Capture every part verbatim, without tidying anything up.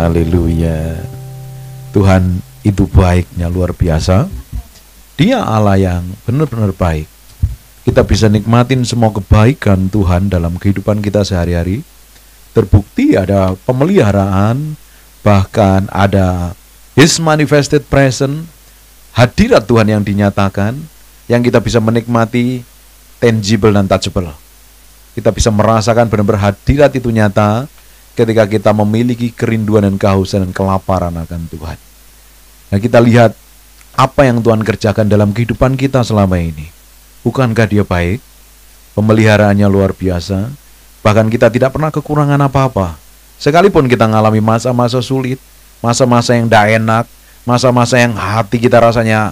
Haleluya. Tuhan itu baiknya luar biasa. Dia Allah yang benar-benar baik. Kita bisa nikmatin semua kebaikan Tuhan dalam kehidupan kita sehari-hari. Terbukti ada pemeliharaan, bahkan ada His manifested presence, hadirat Tuhan yang dinyatakan, yang kita bisa menikmati tangible dan touchable. Kita bisa merasakan benar-benar hadirat itu nyata ketika kita memiliki kerinduan dan kehausan dan kelaparan akan Tuhan. Nah, kita lihat apa yang Tuhan kerjakan dalam kehidupan kita selama ini. Bukankah Dia baik? Pemeliharaannya luar biasa. Bahkan kita tidak pernah kekurangan apa-apa. Sekalipun kita mengalami masa-masa sulit, masa-masa yang tidak enak, masa-masa yang hati kita rasanya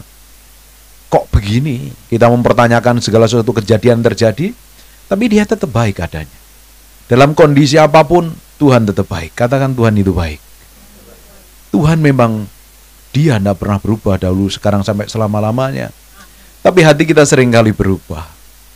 kok begini, kita mempertanyakan segala sesuatu kejadian terjadi, tapi Dia tetap baik adanya. Dalam kondisi apapun, Tuhan tetap baik. Katakan Tuhan itu baik. Tuhan memang Dia tidak pernah berubah dahulu, sekarang sampai selama-lamanya. Tapi hati kita seringkali berubah.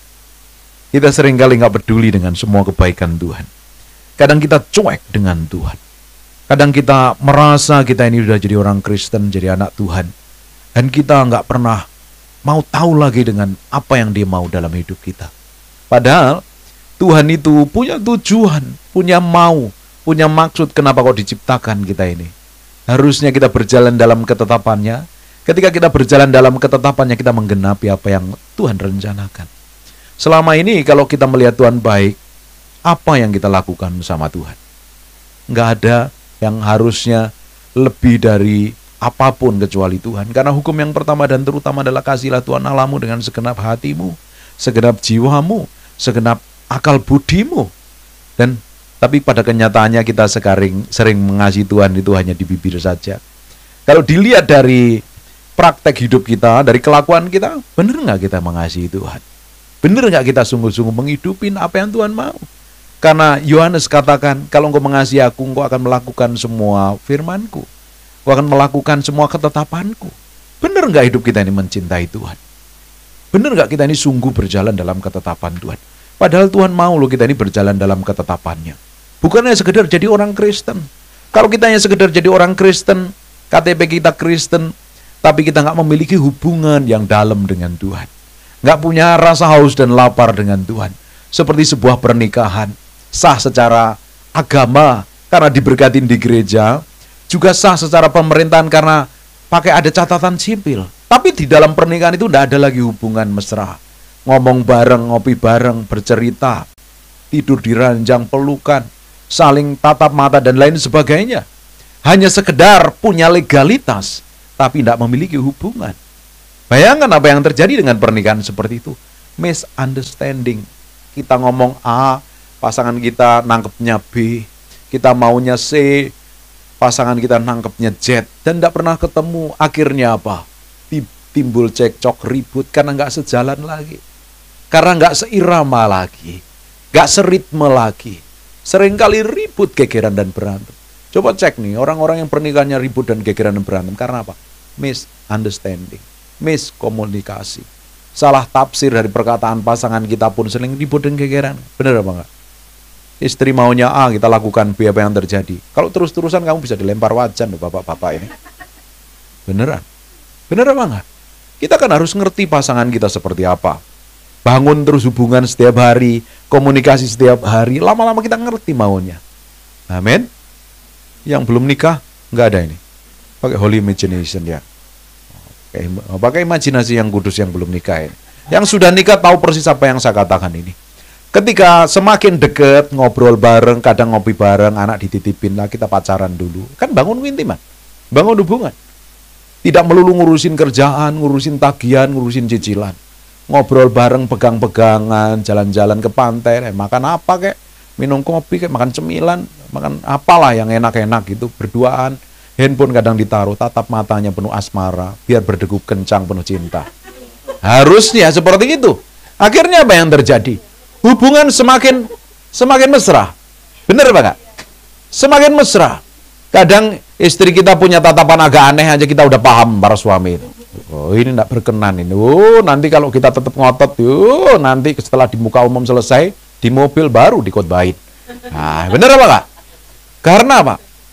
Kita seringkali nggak peduli dengan semua kebaikan Tuhan. Kadang kita cuek dengan Tuhan. Kadang kita merasa kita ini sudah jadi orang Kristen, jadi anak Tuhan. Dan kita nggak pernah mau tahu lagi dengan apa yang Dia mau dalam hidup kita. Padahal Tuhan itu punya tujuan, punya mau, punya maksud kenapa kok diciptakan kita ini. Harusnya kita berjalan dalam ketetapannya. Ketika kita berjalan dalam ketetapannya, kita menggenapi apa yang Tuhan rencanakan. Selama ini kalau kita melihat Tuhan baik, apa yang kita lakukan sama Tuhan? Nggak ada yang harusnya lebih dari apapun kecuali Tuhan. Karena hukum yang pertama dan terutama adalah kasihilah Tuhan Allahmu dengan segenap hatimu, segenap jiwamu, segenap akal budimu. Dan tapi pada kenyataannya kita sering, sering mengasihi Tuhan itu hanya di bibir saja. Kalau dilihat dari praktek hidup kita, dari kelakuan kita, benar nggak kita mengasihi Tuhan? Benar nggak kita sungguh-sungguh menghidupin apa yang Tuhan mau? Karena Yohanes katakan, kalau engkau mengasihi aku, engkau akan melakukan semua firman-Ku. Engkau akan melakukan semua ketetapan-Ku. Benar nggak hidup kita ini mencintai Tuhan? Benar nggak kita ini sungguh berjalan dalam ketetapan Tuhan? Padahal Tuhan mau loh kita ini berjalan dalam ketetapannya. Bukan hanya sekedar jadi orang Kristen. Kalau kita hanya sekedar jadi orang Kristen, K T P kita Kristen, tapi kita nggak memiliki hubungan yang dalam dengan Tuhan, nggak punya rasa haus dan lapar dengan Tuhan, seperti sebuah pernikahan, sah secara agama karena diberkatin di gereja, juga sah secara pemerintahan karena pakai ada catatan sipil. Tapi di dalam pernikahan itu tidak ada lagi hubungan mesra, ngomong bareng, ngopi bareng, bercerita, tidur di ranjang, pelukan, saling tatap mata dan lain sebagainya. Hanya sekedar punya legalitas, tapi tidak memiliki hubungan. Bayangkan apa yang terjadi dengan pernikahan seperti itu. Misunderstanding. Kita ngomong A, pasangan kita nangkepnya B. Kita maunya C, pasangan kita nangkepnya Z. Dan tidak pernah ketemu. Akhirnya apa? Timbul cekcok, ribut, karena nggak sejalan lagi. Karena nggak seirama lagi. Nggak seritme lagi. Seringkali ribut, gegeran, dan berantem. Coba cek nih, orang-orang yang pernikahannya ribut dan gegeran dan berantem. Karena apa? Misunderstanding, miskomunikasi, salah tafsir dari perkataan pasangan kita pun sering ribut dan gegeran. Benar apa enggak? Istri maunya A, kita lakukan B, apa yang terjadi? Kalau terus-terusan kamu bisa dilempar wajan loh bapak-bapak ini. Beneran? Bener apa enggak? Kita kan harus ngerti pasangan kita seperti apa. Bangun terus hubungan setiap hari, komunikasi setiap hari, lama-lama kita ngerti maunya. Amin. Yang belum nikah, nggak ada ini. Pakai holy imagination ya. Oke, pakai imajinasi yang kudus yang belum nikah ini. Yang sudah nikah tahu persis apa yang saya katakan ini. Ketika semakin dekat, ngobrol bareng, kadang ngopi bareng, anak dititipin lah, kita pacaran dulu. Kan bangun intiman, bangun hubungan. Tidak melulu ngurusin kerjaan, ngurusin tagihan, ngurusin cicilan. Ngobrol bareng, pegang-pegangan, jalan-jalan ke pantai, eh, makan apa kek? Minum kopi, kayak makan cemilan, makan apalah yang enak-enak gitu, berduaan, handphone kadang ditaruh, tatap matanya penuh asmara, biar berdegup kencang penuh cinta. Harusnya seperti itu. Akhirnya apa yang terjadi? Hubungan semakin semakin mesra. Bener apa enggak? Semakin mesra. Kadang istri kita punya tatapan agak aneh aja kita udah paham para suami itu. Oh, ini enggak berkenan ini. Oh, nanti kalau kita tetap ngotot, yuk, nanti setelah di muka umum selesai, di mobil baru dikotbahin. Nah, bener apa enggak? Karena apa?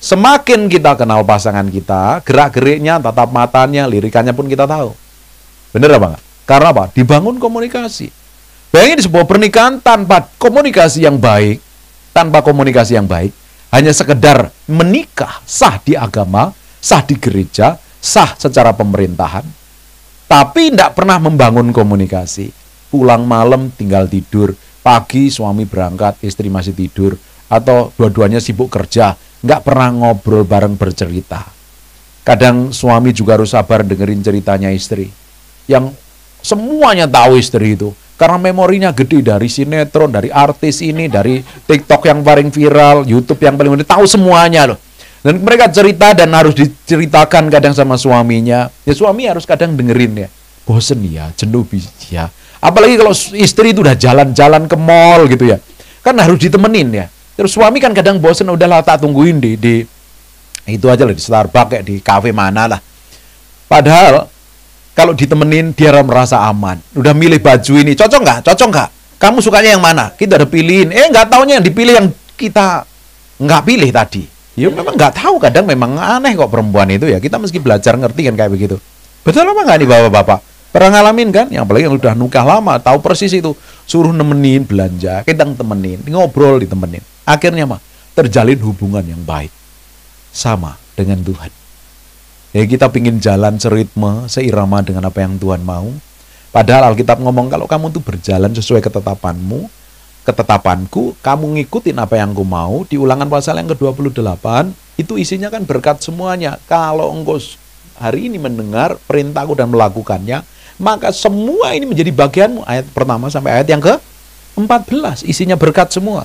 Semakin kita kenal pasangan kita, gerak-geriknya, tatap matanya, lirikannya pun kita tahu. Bener apa enggak? Karena apa? Dibangun komunikasi. Bayangin sebuah pernikahan tanpa komunikasi yang baik, tanpa komunikasi yang baik, hanya sekedar menikah, sah di agama, sah di gereja, sah secara pemerintahan, tapi tidak pernah membangun komunikasi. Pulang malam tinggal tidur, pagi suami berangkat, istri masih tidur, atau dua-duanya sibuk kerja, nggak pernah ngobrol bareng bercerita. Kadang suami juga harus sabar dengerin ceritanya istri, yang semuanya tahu istri itu, karena memorinya gede dari sinetron, dari artis ini, dari TikTok yang paling viral, YouTube yang paling viral, tahu semuanya loh. Dan mereka cerita dan harus diceritakan kadang sama suaminya. Ya suami harus kadang dengerin ya. Bosen ya, jenuh ya. Apalagi kalau istri itu udah jalan-jalan ke mall gitu ya. Kan harus ditemenin ya. Terus suami kan kadang bosen, udahlah tak tungguin di, di itu aja lah, di Starbucks kayak di kafe mana lah. Padahal kalau ditemenin dia merasa aman. Udah milih baju ini, cocok nggak? Cocok nggak? Kamu sukanya yang mana? Kita udah pilihin. Eh nggak taunya yang dipilih yang kita nggak pilih tadi. Ya memang nggak tahu, kadang memang aneh kok perempuan itu ya. Kita mesti belajar ngerti kan kayak begitu. Betul apa nggak nih bapak-bapak? Pernah ngalamin kan? Yang apalagi yang udah nikah lama, tahu persis itu. Suruh nemenin belanja, kita temenin, ngobrol ditemenin. Akhirnya mah terjalin hubungan yang baik sama dengan Tuhan. Ya kita pingin jalan seritme, seirama dengan apa yang Tuhan mau. Padahal Alkitab ngomong kalau kamu tuh berjalan sesuai ketetapanmu, ketetapanku, kamu ngikutin apa yang ku mau. Di Ulangan pasal yang ke dua puluh delapan, itu isinya kan berkat semuanya. Kalau engkau hari ini mendengar perintahku dan melakukannya, maka semua ini menjadi bagianmu. Ayat pertama sampai ayat yang ke empat belas, isinya berkat semua.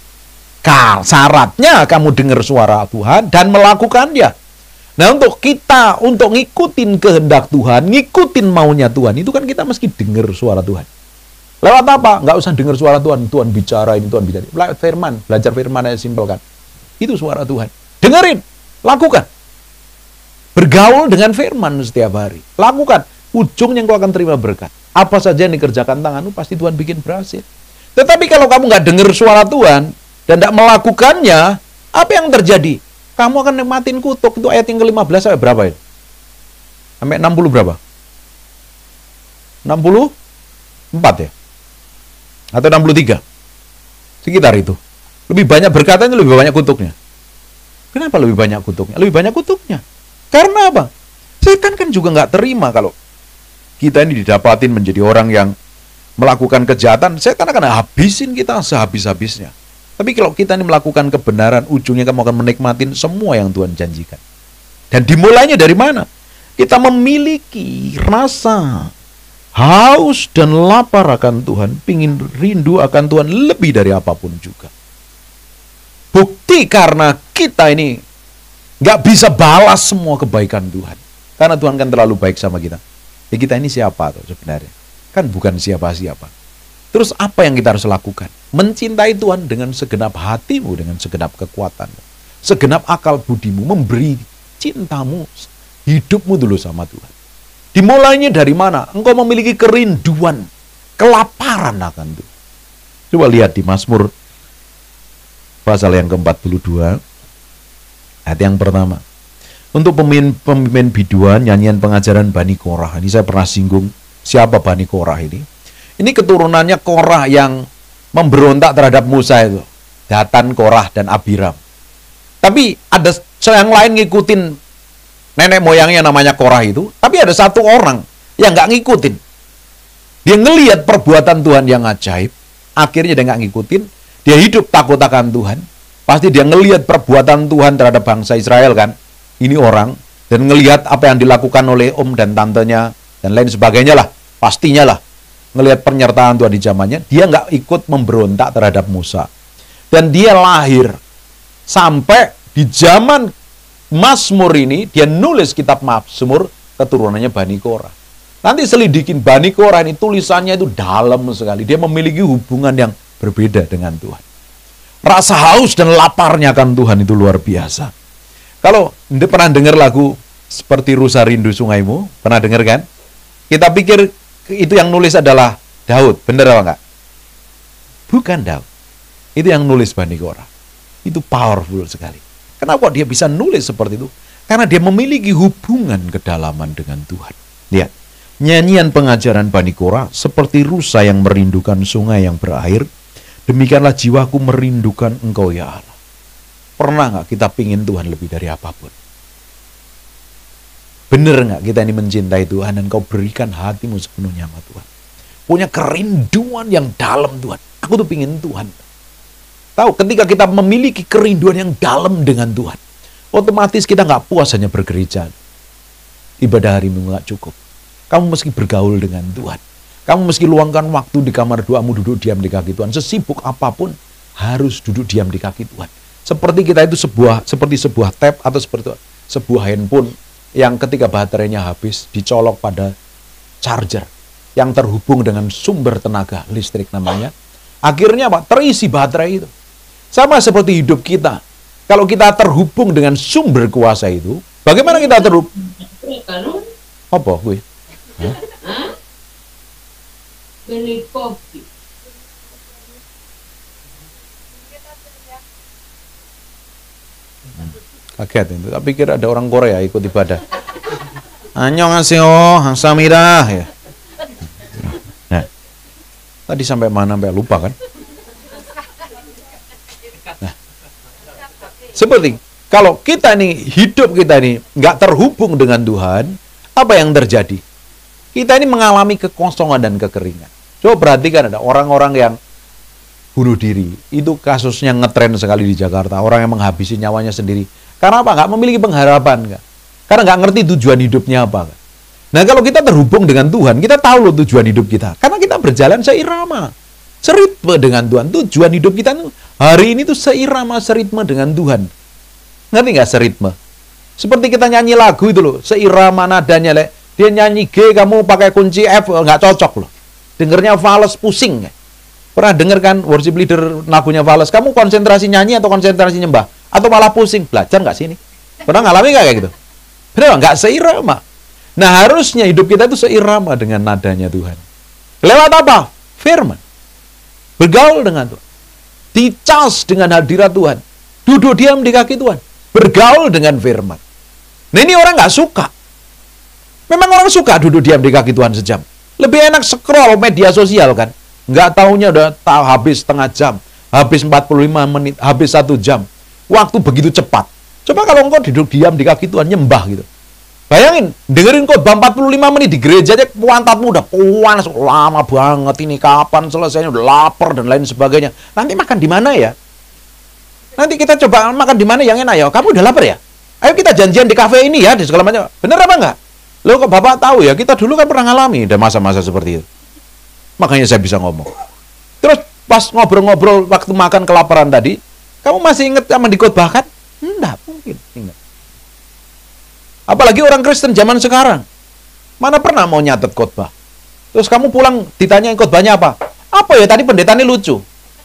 Kal, syaratnya kamu dengar suara Tuhan dan melakukannya. Nah untuk kita, untuk ngikutin kehendak Tuhan, ngikutin maunya Tuhan, itu kan kita mesti dengar suara Tuhan. Lewat apa? Nggak usah dengar suara Tuhan, Tuhan bicara ini, Tuhan bicara. Lewat firman, belajar firman aja simpel kan. Itu suara Tuhan. Dengerin, lakukan. Bergaul dengan firman setiap hari. Lakukan. Ujungnya engkau akan terima berkat. Apa saja yang dikerjakan tanganmu, pasti Tuhan bikin berhasil. Tetapi kalau kamu nggak dengar suara Tuhan, dan tidak melakukannya, apa yang terjadi? Kamu akan nikmatin kutuk. Itu ayat yang ke lima belas sampai berapa ya? Sampai enam puluh berapa? enam puluh empat ya? Atau enam puluh tiga? Sekitar itu. Lebih banyak berkatnya, lebih banyak kutuknya. Kenapa lebih banyak kutuknya? Lebih banyak kutuknya. Karena apa? Setan kan juga nggak terima kalau kita ini didapatin menjadi orang yang melakukan kejahatan. Setan akan habisin kita sehabis-habisnya. Tapi kalau kita ini melakukan kebenaran, ujungnya kamu akan menikmatin semua yang Tuhan janjikan. Dan dimulainya dari mana? Kita memiliki rasa haus dan lapar akan Tuhan, pingin rindu akan Tuhan lebih dari apapun juga. Bukti karena kita ini nggak bisa balas semua kebaikan Tuhan. Karena Tuhan kan terlalu baik sama kita. Ya kita ini siapa tuh sebenarnya? Kan bukan siapa-siapa. Terus apa yang kita harus lakukan? Mencintai Tuhan dengan segenap hatimu, dengan segenap kekuatanmu, segenap akal budimu, memberi cintamu, hidupmu dulu sama Tuhan. Dimulainya dari mana? Engkau memiliki kerinduan, kelaparan akan Tuhan. Coba lihat di Mazmur pasal yang ke empat puluh dua, ayat yang pertama. Untuk pemimpin, pemimpin biduan, nyanyian pengajaran Bani Korah. Ini saya pernah singgung, siapa Bani Korah ini? Ini keturunannya Korah yang memberontak terhadap Musa itu. Datan, Korah, dan Abiram. Tapi ada yang lain ngikutin nenek moyangnya namanya Korah itu. Tapi ada satu orang yang nggak ngikutin. Dia ngelihat perbuatan Tuhan yang ajaib. Akhirnya dia nggak ngikutin. Dia hidup takut akan Tuhan. Pasti dia ngelihat perbuatan Tuhan terhadap bangsa Israel kan. Ini orang. Dan ngelihat apa yang dilakukan oleh om dan tantenya. Dan lain sebagainya lah. Pastinya lah. Ngelihat penyertaan Tuhan di zamannya, dia nggak ikut memberontak terhadap Musa. Dan dia lahir sampai di zaman Mazmur ini, dia nulis kitab Mazmur keturunannya Bani Korah. Nanti selidikin Bani Korah ini, tulisannya itu dalam sekali. Dia memiliki hubungan yang berbeda dengan Tuhan. Rasa haus dan laparnya akan Tuhan itu luar biasa. Kalau Anda pernah dengar lagu Seperti Rusa Rindu Sungaimu, pernah dengar kan? Kita pikir itu yang nulis adalah Daud, benar apa enggak? Bukan Daud. Itu yang nulis Bani Korah. Itu powerful sekali. Kenapa dia bisa nulis seperti itu? Karena dia memiliki hubungan kedalaman dengan Tuhan. Lihat, nyanyian pengajaran Bani Korah seperti rusa yang merindukan sungai yang berair, demikianlah jiwaku merindukan Engkau ya Allah. Pernah nggak kita pingin Tuhan lebih dari apapun? Bener nggak kita ini mencintai Tuhan dan kau berikan hatimu sepenuhnya sama Tuhan? Punya kerinduan yang dalam Tuhan. Aku tuh pingin Tuhan. Tahu, ketika kita memiliki kerinduan yang dalam dengan Tuhan, otomatis kita nggak puas hanya bergereja. Ibadah hari Minggu nggak cukup. Kamu mesti bergaul dengan Tuhan. Kamu mesti luangkan waktu di kamar doamu, duduk diam di kaki Tuhan. Sesibuk apapun harus duduk diam di kaki Tuhan. Seperti kita itu sebuah seperti sebuah tab atau seperti sebuah handphone yang ketika baterainya habis dicolok pada charger yang terhubung dengan sumber tenaga listrik namanya. Akhirnya apa? Terisi baterai itu. Sama seperti hidup kita. Kalau kita terhubung dengan sumber kuasa itu, bagaimana kita terhubung? Apa gue? Hah? Beli kopi. Kaget itu. Tapi pikir ada orang Korea ikut ibadah. Annyeonghaseyo, hamsahamnida ya. Nah, tadi sampai mana? Sampai lupa kan? Nah, seperti kalau kita nih hidup kita ini nggak terhubung dengan Tuhan, apa yang terjadi? Kita ini mengalami kekosongan dan kekeringan. Coba perhatikan, ada orang-orang yang bunuh diri. Itu kasusnya ngetren sekali di Jakarta. Orang yang menghabisi nyawanya sendiri. Karena apa? Nggak memiliki pengharapan. Nggak? Karena nggak ngerti tujuan hidupnya apa. Nggak? Nah, kalau kita terhubung dengan Tuhan, kita tahu loh tujuan hidup kita. Karena kita berjalan seirama, seritme dengan Tuhan. Tujuan hidup kita hari ini tuh seirama, seritme dengan Tuhan. Ngerti nggak seritme? Seperti kita nyanyi lagu itu loh, seirama nadanya. Le. Dia nyanyi G, kamu pakai kunci F, nggak cocok loh. Dengernya fals, pusing. Ya? Pernah denger kan worship leader lagunya fals? Kamu konsentrasi nyanyi atau konsentrasi nyembah? Atau malah pusing? Belajar nggak sini? Pernah ngalami nggak kayak gitu? Benar nggak? Seirama. Nah, harusnya hidup kita itu seirama dengan nadanya Tuhan. Lewat apa? Firman. Bergaul dengan Tuhan. Dicas dengan hadirat Tuhan. Duduk diam di kaki Tuhan. Bergaul dengan firman. Nah, ini orang nggak suka. Memang orang suka duduk diam di kaki Tuhan sejam. Lebih enak scroll media sosial kan. Nggak taunya udah tahu habis setengah jam. Habis empat puluh lima menit. Habis satu jam. Waktu begitu cepat. Coba kalau engkau duduk diam di kaki Tuhan, nyembah gitu. Bayangin, dengerin khotbah empat puluh lima menit di gereja aja, pantatmu udah panas, lama banget ini, kapan selesainya, udah lapar dan lain sebagainya. Nanti makan di mana ya? Nanti kita coba makan di mana yang enak ya? Kamu udah lapar ya? Ayo kita janjian di kafe ini ya, di segala macam. Bener apa enggak? Loh kok Bapak tahu ya, kita dulu kan pernah ngalami ada masa-masa seperti itu. Makanya saya bisa ngomong. Terus pas ngobrol-ngobrol waktu makan kelaparan tadi, kamu masih ingat sama dikhotbahkan? Enggak, mungkin ingat. Apalagi orang Kristen zaman sekarang. Mana pernah mau nyatet khotbah? Terus kamu pulang ditanyain khotbahnya apa? Apa ya tadi pendetanya lucu.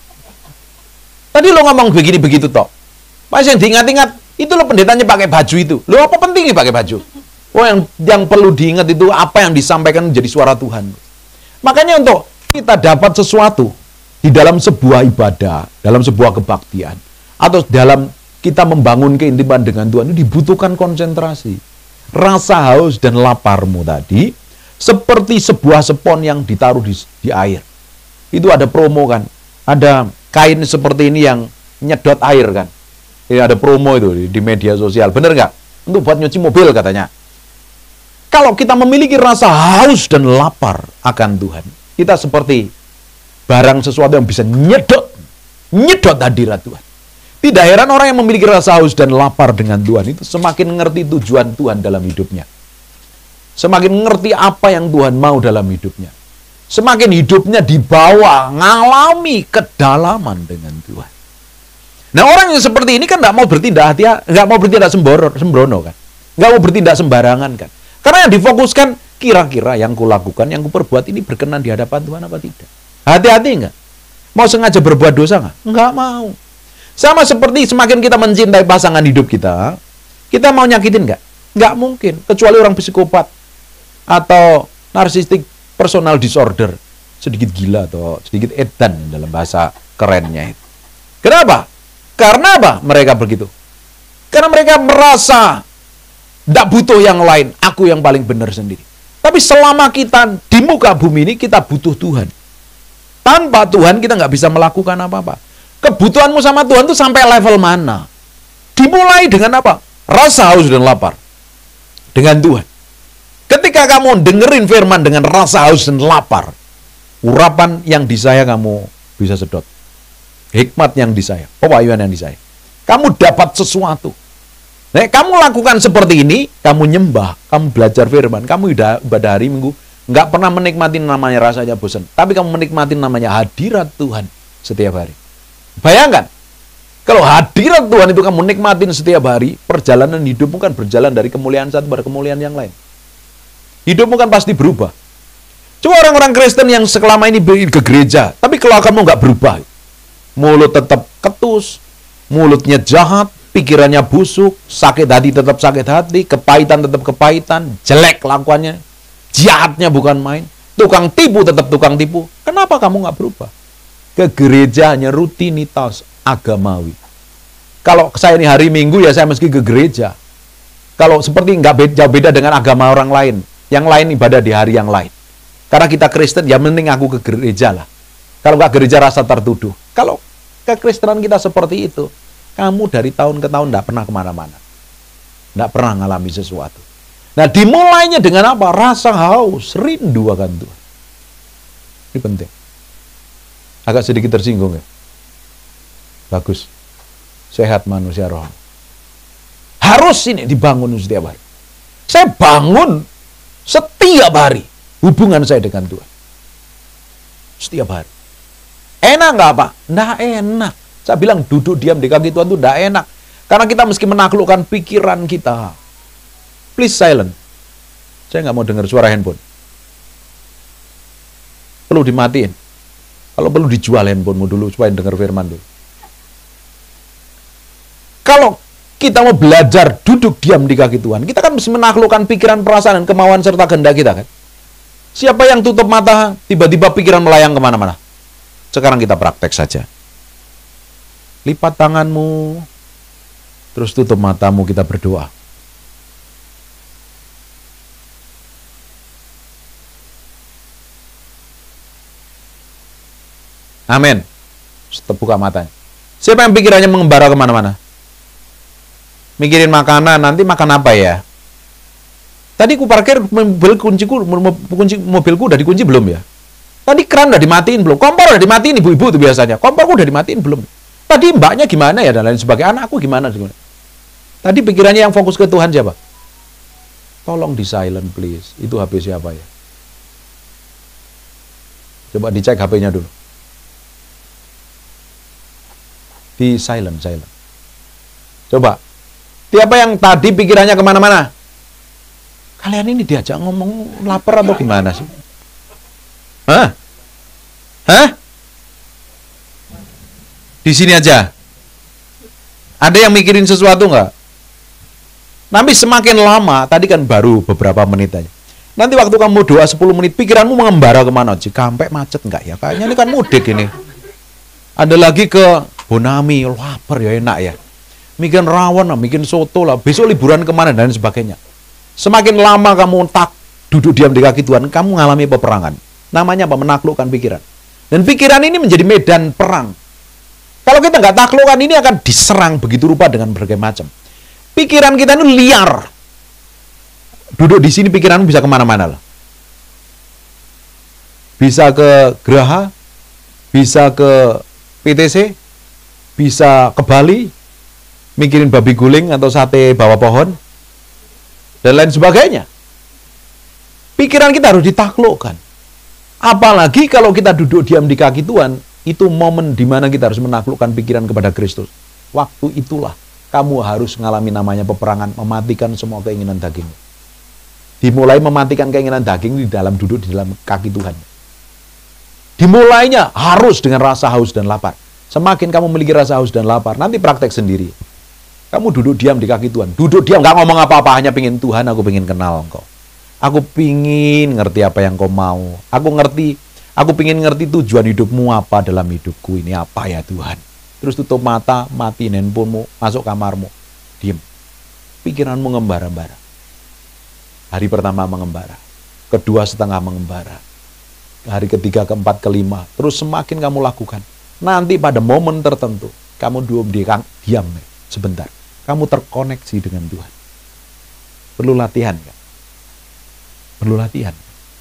Tadi lo ngomong begini begitu toh. Pas yang diingat-ingat, itu lo pendetanya pakai baju itu. Lo apa pentingnya pakai baju? Oh, yang yang perlu diingat itu apa yang disampaikan menjadi suara Tuhan. Makanya untuk kita dapat sesuatu di dalam sebuah ibadah, dalam sebuah kebaktian, atau dalam kita membangun keintiman dengan Tuhan, itu dibutuhkan konsentrasi. Rasa haus dan laparmu tadi seperti sebuah spons yang ditaruh di, di air. Itu ada promo kan. Ada kain seperti ini yang nyedot air kan. Ini ada promo itu di, di media sosial. Bener nggak? Untuk buat nyuci mobil katanya. Kalau kita memiliki rasa haus dan lapar akan Tuhan, kita seperti barang sesuatu yang bisa nyedot, nyedot hadirat Tuhan. Tidak heran orang yang memiliki rasa haus dan lapar dengan Tuhan itu semakin ngerti tujuan Tuhan dalam hidupnya. Semakin ngerti apa yang Tuhan mau dalam hidupnya. Semakin hidupnya dibawa, ngalami kedalaman dengan Tuhan. Nah, orang yang seperti ini kan nggak mau bertindak hati-hati, nggak mau bertindak sembrono, sembrono kan, nggak mau bertindak sembarangan kan. Karena yang difokuskan kira-kira yang kulakukan, yang kuperbuat ini berkenan di hadapan Tuhan apa tidak. Hati-hati nggak? Mau sengaja berbuat dosa nggak? Nggak mau. Sama seperti semakin kita mencintai pasangan hidup kita, kita mau nyakitin nggak? Nggak mungkin. Kecuali orang psikopat atau narsistik personal disorder, sedikit gila atau sedikit edan dalam bahasa kerennya itu. Kenapa? Karena apa? Mereka begitu. Karena mereka merasa tidak butuh yang lain, aku yang paling benar sendiri. Tapi selama kita di muka bumi ini, kita butuh Tuhan. Tanpa Tuhan kita nggak bisa melakukan apa-apa. Kebutuhanmu sama Tuhan itu sampai level mana? Dimulai dengan apa? Rasa haus dan lapar. Dengan Tuhan. Ketika kamu dengerin firman dengan rasa haus dan lapar, urapan yang di saya kamu bisa sedot. Hikmat yang di saya, pewahyuan yang di saya. Kamu dapat sesuatu. Nah, kamu lakukan seperti ini, kamu nyembah, kamu belajar firman, kamu ibadah hari Minggu, nggak pernah menikmati namanya rasanya bosan. Tapi kamu menikmati namanya hadirat Tuhan setiap hari. Bayangkan, kalau hadirat Tuhan itu kamu nikmatin setiap hari, perjalanan hidupmu kan berjalan dari kemuliaan satu pada kemuliaan yang lain. Hidupmu kan pasti berubah. Cuma orang-orang Kristen yang selama ini ke gereja, tapi kalau kamu nggak berubah, mulut tetap ketus, mulutnya jahat, pikirannya busuk, sakit hati tetap sakit hati, kepahitan tetap kepahitan, jelek kelakuannya, jahatnya bukan main, tukang tipu tetap tukang tipu. Kenapa kamu nggak berubah? Ke gereja hanya rutinitas agamawi. Kalau saya ini hari Minggu ya saya mesti ke gereja. Kalau seperti nggak beda, jauh beda dengan agama orang lain, yang lain ibadah di hari yang lain. Karena kita Kristen, ya mending aku ke gereja lah. Kalau nggak gereja rasa tertuduh. Kalau kekristenan kita seperti itu, kamu dari tahun ke tahun tidak pernah kemana-mana. Tidak pernah ngalami sesuatu. Nah, dimulainya dengan apa? Rasa haus, rindu akan Tuhan. Ini penting. Agak sedikit tersinggung ya? Bagus. Sehat manusia roh. Harus ini dibangun setiap hari. Saya bangun setiap hari hubungan saya dengan Tuhan. Setiap hari. Enak nggak Pak? Nggak enak. Saya bilang duduk diam di kaki Tuhan itu tidak enak. Karena kita mesti menaklukkan pikiran kita. Please silent. Saya nggak mau dengar suara handphone. Perlu dimatiin. Kalau perlu dijual handphonemu dulu supaya dengar firman dulu. Kalau kita mau belajar duduk diam di kaki Tuhan, kita kan mesti menaklukkan pikiran, perasaan, dan kemauan serta kehendak kita kan. Siapa yang tutup mata, tiba-tiba pikiran melayang kemana-mana. Sekarang kita praktek saja. Lipat tanganmu, terus tutup matamu, kita berdoa. Amin. Terus buka matanya. Siapa yang pikirannya mengembara kemana-mana? Mikirin makanan, nanti makan apa ya? Tadi ku parkir mobil kunciku, kunci mobilku udah dikunci belum ya? Tadi keran udah dimatiin belum? Kompor udah dimatiin ibu-ibu tuh biasanya. Komporku udah dimatiin belum? Tadi mbaknya gimana ya dan lain sebagainya. Anakku gimana? Tadi pikirannya yang fokus ke Tuhan siapa? Tolong di silent please. Itu H P siapa ya? Coba dicek H P-nya dulu. Di silent, silent. Coba. Siapa yang tadi pikirannya kemana-mana? Kalian ini diajak ngomong lapar atau gimana sih? Hah? Hah? Di sini aja. Ada yang mikirin sesuatu nggak? Nanti semakin lama, tadi kan baru beberapa menit aja. Nanti waktu kamu doa sepuluh menit, pikiranmu mengembara kemana? Cikampek macet nggak ya? Kayaknya ini kan mudik ini. Ada lagi ke Bonami, lapar ya enak ya. Bikin rawon lah, bikin soto lah, besok liburan kemana dan sebagainya. Semakin lama kamu tak duduk diam di kaki Tuhan, kamu mengalami peperangan. Namanya apa? Menaklukkan pikiran. Dan pikiran ini menjadi medan perang. Kalau kita nggak taklukkan, ini akan diserang begitu rupa dengan berbagai macam. Pikiran kita ini liar. Duduk di sini pikiranmu bisa kemana-mana lah. Bisa ke Geraha, bisa ke P T C, bisa ke Bali, mikirin babi guling atau sate bawah pohon, dan lain sebagainya. Pikiran kita harus ditaklukkan. Apalagi kalau kita duduk diam di kaki Tuhan, itu momen di mana kita harus menaklukkan pikiran kepada Kristus. Waktu itulah kamu harus mengalami namanya peperangan, mematikan semua keinginan daging. Dimulai mematikan keinginan daging di dalam duduk di dalam kaki Tuhan. Dimulainya harus dengan rasa haus dan lapar. Semakin kamu memiliki rasa haus dan lapar, nanti praktek sendiri. Kamu duduk diam di kaki Tuhan. Duduk diam, nggak ngomong apa-apa, hanya pingin Tuhan, aku pingin kenal Engkau. Aku pingin ngerti apa yang Kau mau. Aku ngerti, aku pingin ngerti tujuan hidupmu apa dalam hidupku ini, apa ya Tuhan. Terus tutup mata, matiin handphonemu, masuk kamarmu. Diam. Pikiranmu mengembara-mbara. Hari pertama mengembara, kedua setengah mengembara, hari ketiga, keempat, kelima, terus semakin kamu lakukan. Nanti pada momen tertentu, kamu diam, diam sebentar. Kamu terkoneksi dengan Tuhan. Perlu latihan, kan? Perlu latihan.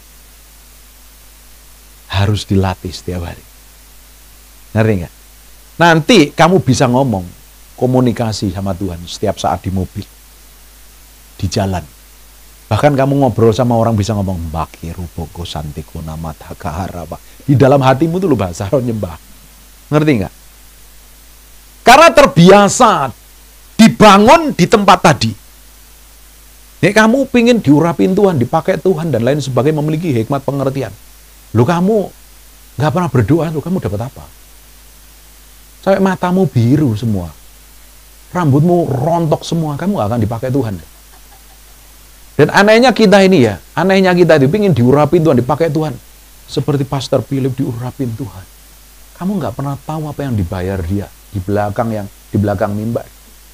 Harus dilatih setiap hari. Ngerti nggak? Nanti kamu bisa ngomong, komunikasi sama Tuhan setiap saat di mobil, di jalan. Bahkan kamu ngobrol sama orang bisa ngomong, Bakiru Boko Santiku Nama Takahara. Di dalam hatimu tuh lu bahasa nyembah. Ngerti nggak? Karena terbiasa dibangun di tempat tadi. Nek kamu pingin diurapin Tuhan, dipakai Tuhan, dan lain sebagainya, memiliki hikmat pengertian. Lu kamu nggak pernah berdoa, lu kamu dapat apa? Sampai matamu biru semua, rambutmu rontok semua, kamu gak akan dipakai Tuhan. Dan anehnya kita ini ya, anehnya kita itu pingin diurapin Tuhan, dipakai Tuhan. Seperti Pastor Philip diurapin Tuhan. Kamu nggak pernah tahu apa yang dibayar dia di belakang yang di belakang mimbar.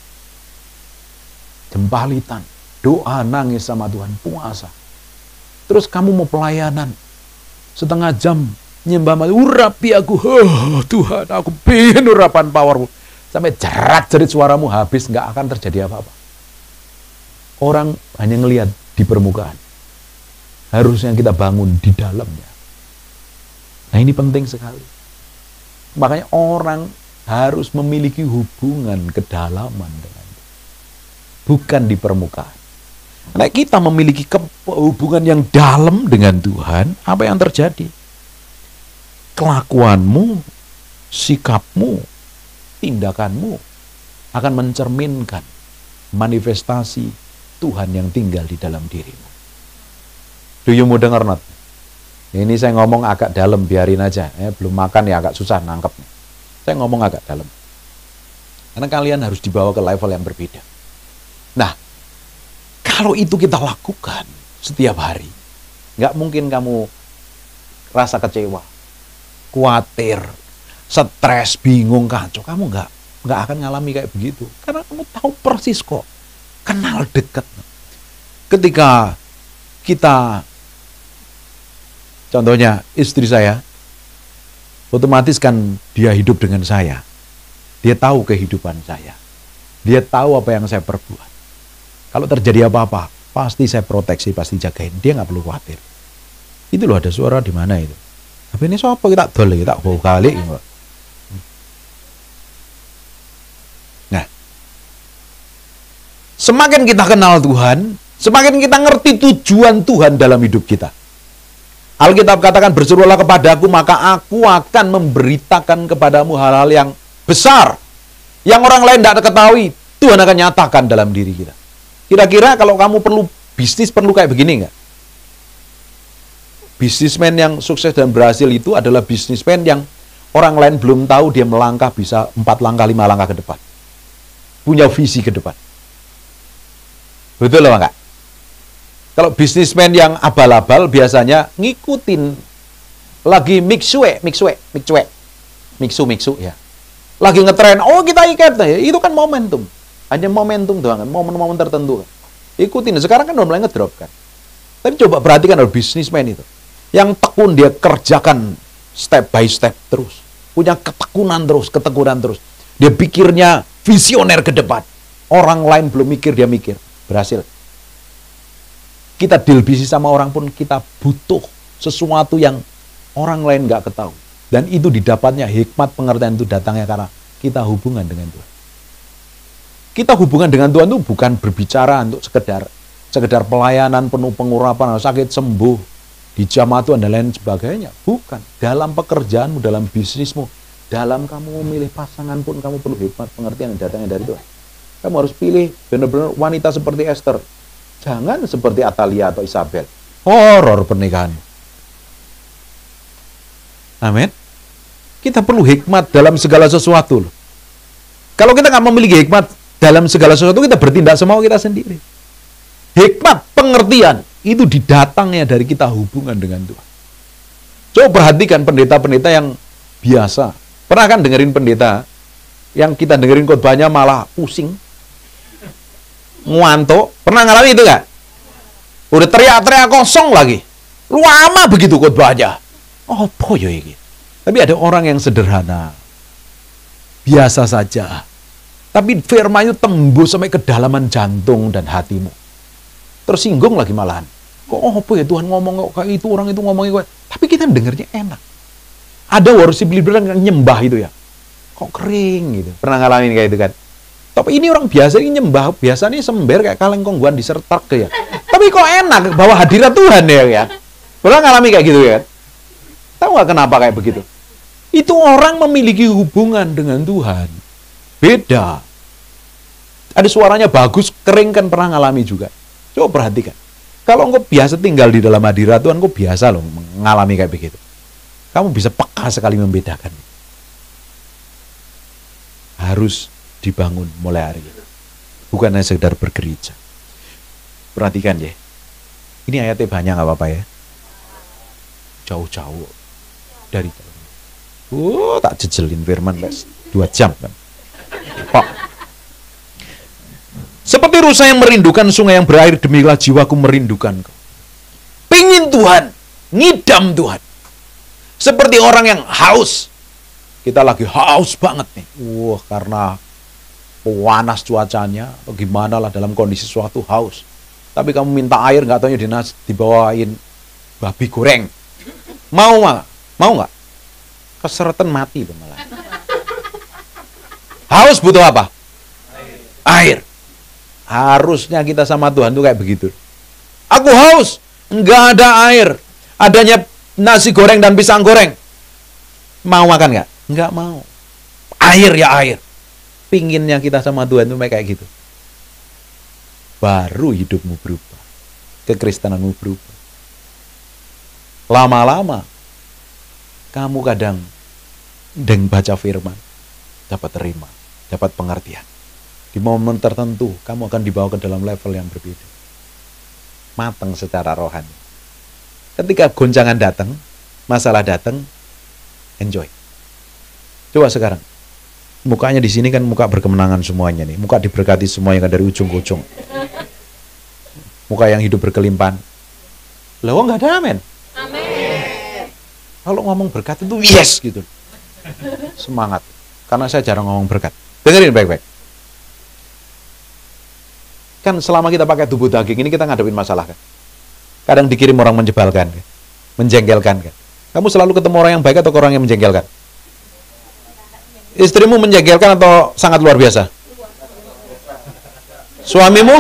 Jempalitan, doa, nangis sama Tuhan, puasa. Terus kamu mau pelayanan setengah jam nyembah mati, urapi aku, oh Tuhan, aku pengen urapan powermu. Sampai jerat-jerit suaramu habis, nggak akan terjadi apa-apa. Orang hanya ngelihat di permukaan. Harusnya kita bangun di dalamnya. Nah ini penting sekali. Makanya orang harus memiliki hubungan kedalaman dengan Tuhan. Bukan di permukaan. Nah kita memiliki hubungan yang dalam dengan Tuhan, apa yang terjadi? Kelakuanmu, sikapmu, tindakanmu akan mencerminkan manifestasi Tuhan yang tinggal di dalam dirimu. Do you mau dengar not? Ini saya ngomong agak dalam, biarin aja. Eh, belum makan ya agak susah nangkepnya. Saya ngomong agak dalam. Karena kalian harus dibawa ke level yang berbeda. Nah, kalau itu kita lakukan setiap hari, nggak mungkin kamu rasa kecewa, khawatir, stres, bingung, kacau. Kamu nggak nggak akan ngalami kayak begitu. Karena kamu tahu persis kok, kenal dekat. Ketika kita, contohnya istri saya, otomatis kan dia hidup dengan saya. Dia tahu kehidupan saya. Dia tahu apa yang saya perbuat. Kalau terjadi apa-apa, pasti saya proteksi, pasti jagain. Dia nggak perlu khawatir. Itu loh, ada suara di mana itu. Tapi ini siapa kita dol, kita bau kali. Nah, semakin kita kenal Tuhan, semakin kita ngerti tujuan Tuhan dalam hidup kita. Alkitab katakan, berserulah kepadaku, maka aku akan memberitakan kepadamu hal-hal yang besar, yang orang lain tidak ketahui, Tuhan akan nyatakan dalam diri kita. Kira-kira kalau kamu perlu bisnis, perlu kayak begini nggak? Bisnismen yang sukses dan berhasil itu adalah bisnismen yang orang lain belum tahu dia melangkah bisa empat langkah, lima langkah ke depan. Punya visi ke depan. Betul loh enggak? Kalau bisnismen yang abal-abal biasanya ngikutin lagi mixue, mixue, mixue, mixu, mixu ya. Lagi ngetren, oh kita ikat, nah, itu kan momentum. Hanya momentum doang kan, momen-momen tertentu kan. Ikutin, sekarang kan udah mulai ngedrop kan. Tapi coba perhatikan ada bisnismen itu. Yang tekun, dia kerjakan step by step terus. Punya ketekunan terus, ketekunan terus. Dia pikirnya visioner ke depan. Orang lain belum mikir, dia mikir. Berhasil. Kita deal bisnis sama orang pun kita butuh sesuatu yang orang lain nggak ketahui. Dan itu didapatnya hikmat pengertian itu datangnya karena kita hubungan dengan Tuhan. Kita hubungan dengan Tuhan itu bukan berbicara untuk sekedar sekedar pelayanan penuh pengurapan, sakit sembuh, di jamaah Tuhan dan lain sebagainya. Bukan. Dalam pekerjaanmu, dalam bisnismu, dalam kamu memilih pasangan pun kamu perlu hikmat pengertian yang datangnya dari Tuhan. Kamu harus pilih benar-benar wanita seperti Esther. Jangan seperti Atalia atau Isabel. Horor pernikahan. Amin. Kita perlu hikmat dalam segala sesuatu. Kalau kita nggak memiliki hikmat dalam segala sesuatu, kita bertindak semau kita sendiri. Hikmat pengertian itu didatangnya dari kita hubungan dengan Tuhan. Coba perhatikan pendeta-pendeta yang biasa. Pernah kan dengerin pendeta yang kita dengerin khotbahnya malah pusing? ngantuk. Pernah ngalami itu nggak? Udah teriak-teriak kosong lagi. Lama begitu khotbahnya. Oh, apa ya ini? Tapi ada orang yang sederhana. Biasa saja. Tapi firman itu tembus sampai kedalaman jantung dan hatimu. Tersinggung lagi malahan. Kok oh, apa ya Tuhan ngomong kok kayak itu, orang itu ngomongnya kok. Tapi kita dengarnya enak. Ada worship leader yang nyembah itu ya. Kok kering gitu. Pernah ngalamin kayak itu kan? Tapi ini orang biasa ini nyembah, biasa nih sember kayak kaleng kongguan disertak ya. Tapi kok enak bawa hadirat Tuhan ya ya. Pernah ngalami kayak gitu ya? Tahu nggak kenapa kayak begitu? Itu orang memiliki hubungan dengan Tuhan. Beda. Ada suaranya bagus, kering kan pernah ngalami juga. Coba perhatikan. Kalau engkau biasa tinggal di dalam hadirat Tuhan, engkau biasa loh mengalami kayak begitu. Kamu bisa peka sekali membedakan. Harus dibangun mulai hari ini. Bukan hanya sekedar bergereja. Perhatikan ya. Ini ayatnya banyak nggak apa-apa ya. Jauh-jauh dari oh tak jejelin firman guys. Dua jam kan. Pak. Seperti rusa yang merindukan sungai yang berair, demikianlah jiwaku merindukan kau. Pingin Tuhan, ngidam Tuhan. Seperti orang yang haus. Kita lagi haus banget nih. Wah, karena panas cuacanya, atau gimana lah dalam kondisi suatu haus. Tapi kamu minta air, nggak taunya dinas dibawain babi goreng. Mau nggak? Mau nggak? Keseretan mati itu malah. Haus butuh apa? Air. Harusnya kita sama Tuhan tuh kayak begitu. Aku haus, nggak ada air. Adanya nasi goreng dan pisang goreng. Mau makan nggak? Nggak mau. Air ya air. Pinginnya kita sama Tuhan tuh kayak gitu. Baru hidupmu berubah. Kekristenanmu berubah. Lama-lama kamu kadang deng baca firman, dapat terima, dapat pengertian. Di momen tertentu, kamu akan dibawa ke dalam level yang berbeda. Matang secara rohani. Ketika goncangan datang, masalah datang, enjoy. Coba sekarang, mukanya di sini kan muka berkemenangan semuanya nih. Muka diberkati semuanya kan dari ujung ke ujung. Muka yang hidup berkelimpahan. Lah kok nggak ada amin? Amin. Kalau ngomong berkat itu yes gitu. Semangat. Karena saya jarang ngomong berkat. Dengerin baik-baik. Kan selama kita pakai tubuh daging ini kita ngadepin masalah kan. Kadang dikirim orang menjebalkan kan? Menjengkelkan kan. Kamu selalu ketemu orang yang baik atau orang yang menjengkelkan? Istrimu menjengkelkan atau sangat luar biasa? Suamimu?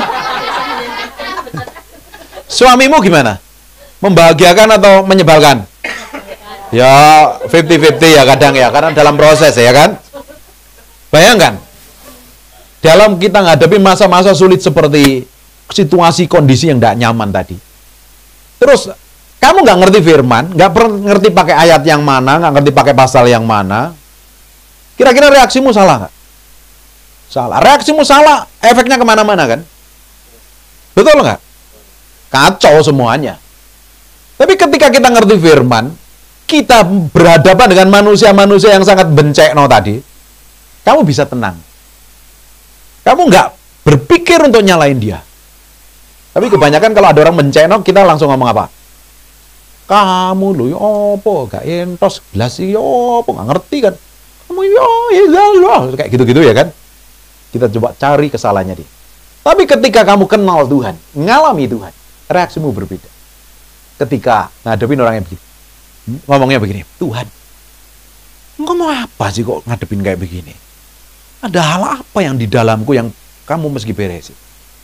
Suamimu gimana? Membahagiakan atau menyebalkan? Ya fifty fifty ya kadang ya, karena dalam proses ya kan. Bayangkan, dalam kita menghadapi masa-masa sulit seperti situasi kondisi yang tidak nyaman tadi. Terus kamu nggak ngerti firman, nggak pernah ngerti pakai ayat yang mana, nggak ngerti pakai pasal yang mana. Kira-kira reaksimu salah nggak? Salah. Reaksimu salah, efeknya kemana-mana kan? Betul nggak? Kacau semuanya. Tapi ketika kita ngerti firman, kita berhadapan dengan manusia-manusia yang sangat bencekno tadi, kamu bisa tenang. Kamu nggak berpikir untuk nyalain dia. Tapi kebanyakan kalau ada orang bencekno, kita langsung ngomong apa? Kamu lu ya apa? Gak entos gelas ya apa? Nggak ngerti kan? Kamu ya ya kayak gitu-gitu ya kan? Kita coba cari kesalahannya dia. Tapi ketika kamu kenal Tuhan, ngalami Tuhan, reaksimu berbeda. Ketika ngadepin orang yang begini, ngomongnya begini, Tuhan, engkau mau apa sih kok ngadepin kayak begini? Ada hal apa yang di dalamku yang kamu mesti beresin?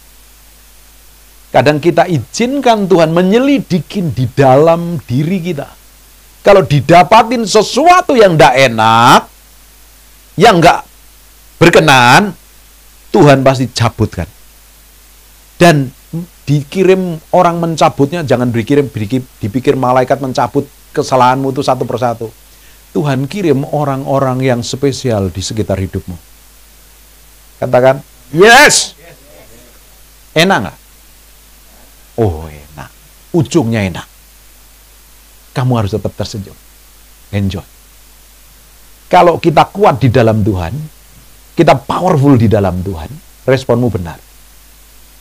Kadang kita izinkan Tuhan menyelidikin di dalam diri kita. Kalau didapatin sesuatu yang tidak enak, yang nggak berkenan, Tuhan pasti cabutkan. Dan dikirim orang mencabutnya, jangan dikirim dipikir malaikat mencabut kesalahanmu itu satu persatu. Tuhan kirim orang-orang yang spesial di sekitar hidupmu. Katakan, yes! Enak nggak? Oh enak. Ujungnya enak. Kamu harus tetap tersenyum. Enjoy. Kalau kita kuat di dalam Tuhan, kita powerful di dalam Tuhan, responmu benar.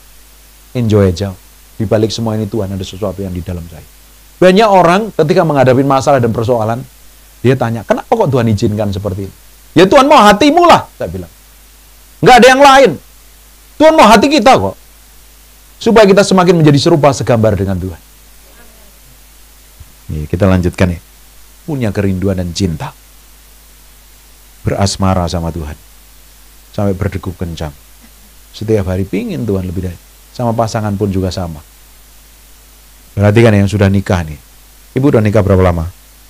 enjoy aja. Di balik semua ini Tuhan ada sesuatu yang di dalam saya. Banyak orang ketika menghadapi masalah dan persoalan, dia tanya, kenapa kok Tuhan izinkan seperti ini? Ya Tuhan mau hatimu lah, saya bilang. Nggak ada yang lain. Tuhan mau hati kita kok. Supaya kita semakin menjadi serupa segambar dengan Tuhan. Nih, kita lanjutkan ya. Punya kerinduan dan cinta. Berasmara sama Tuhan. Sampai berdegup kencang. Setiap hari pingin Tuhan lebih dari. Sama pasangan pun juga sama. Berarti kan yang sudah nikah nih. Ibu udah nikah berapa lama?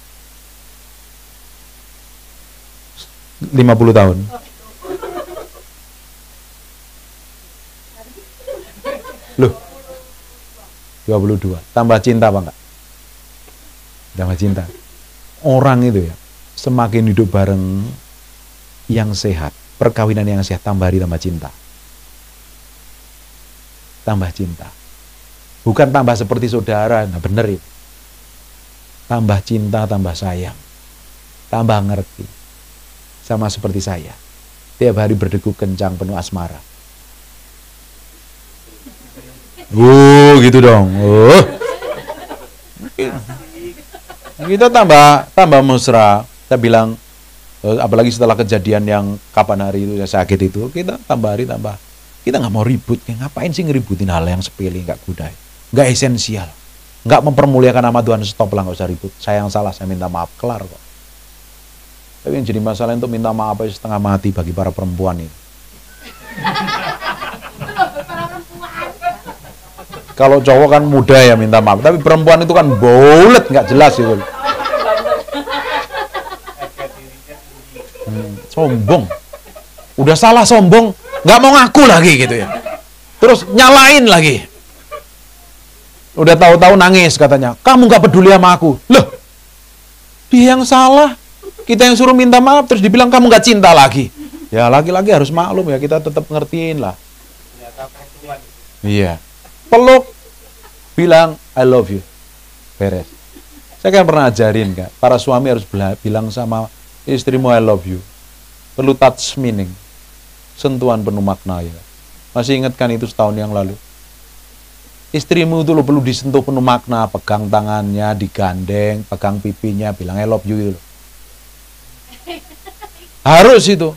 lima puluh tahun. Loh. dua puluh dua. Tambah cinta apa enggak? Tambah cinta. Orang itu ya, semakin hidup bareng yang sehat, perkawinan yang sehat, tambah hari tambah cinta. Tambah cinta. Bukan tambah seperti saudara, nah bener itu. Tambah cinta, tambah sayang. Tambah ngerti. Sama seperti saya. Tiap hari berdegup kencang penuh asmara. Oh, gitu dong. Oh. Kita tambah tambah mesra. Saya bilang, apalagi setelah kejadian yang kapan hari itu, ya sakit itu, kita tambah hari tambah. Kita nggak mau ribut. Ngapain sih ngeributin hal yang sepele, nggak gudai, nggak esensial, nggak mempermuliakan nama Tuhan. Stop lah, nggak usah ribut. Saya yang salah, saya minta maaf, kelar kok. Tapi yang jadi masalah untuk minta maaf aja setengah mati bagi para perempuan ini. Kalau cowok kan mudah ya minta maaf, tapi perempuan itu kan bulet, nggak jelas gitu. Hmm, sombong, udah salah sombong, nggak mau ngaku lagi gitu ya. Terus nyalain lagi. Udah tahu-tahu nangis katanya, kamu nggak peduli sama aku. Loh, dia yang salah, kita yang suruh minta maaf, terus dibilang kamu nggak cinta lagi. Ya laki-laki harus maklum ya, kita tetap ngertiin lah. Iya. Peluk, bilang I love you, beres. Saya kan pernah ajarin kan, para suami harus bilang sama istrimu I love you. Perlu touch meaning, sentuhan penuh makna ya. Masih ingat kan itu setahun yang lalu? Istrimu itu lo perlu disentuh penuh makna, pegang tangannya, digandeng, pegang pipinya, bilang I love you itu. Harus itu.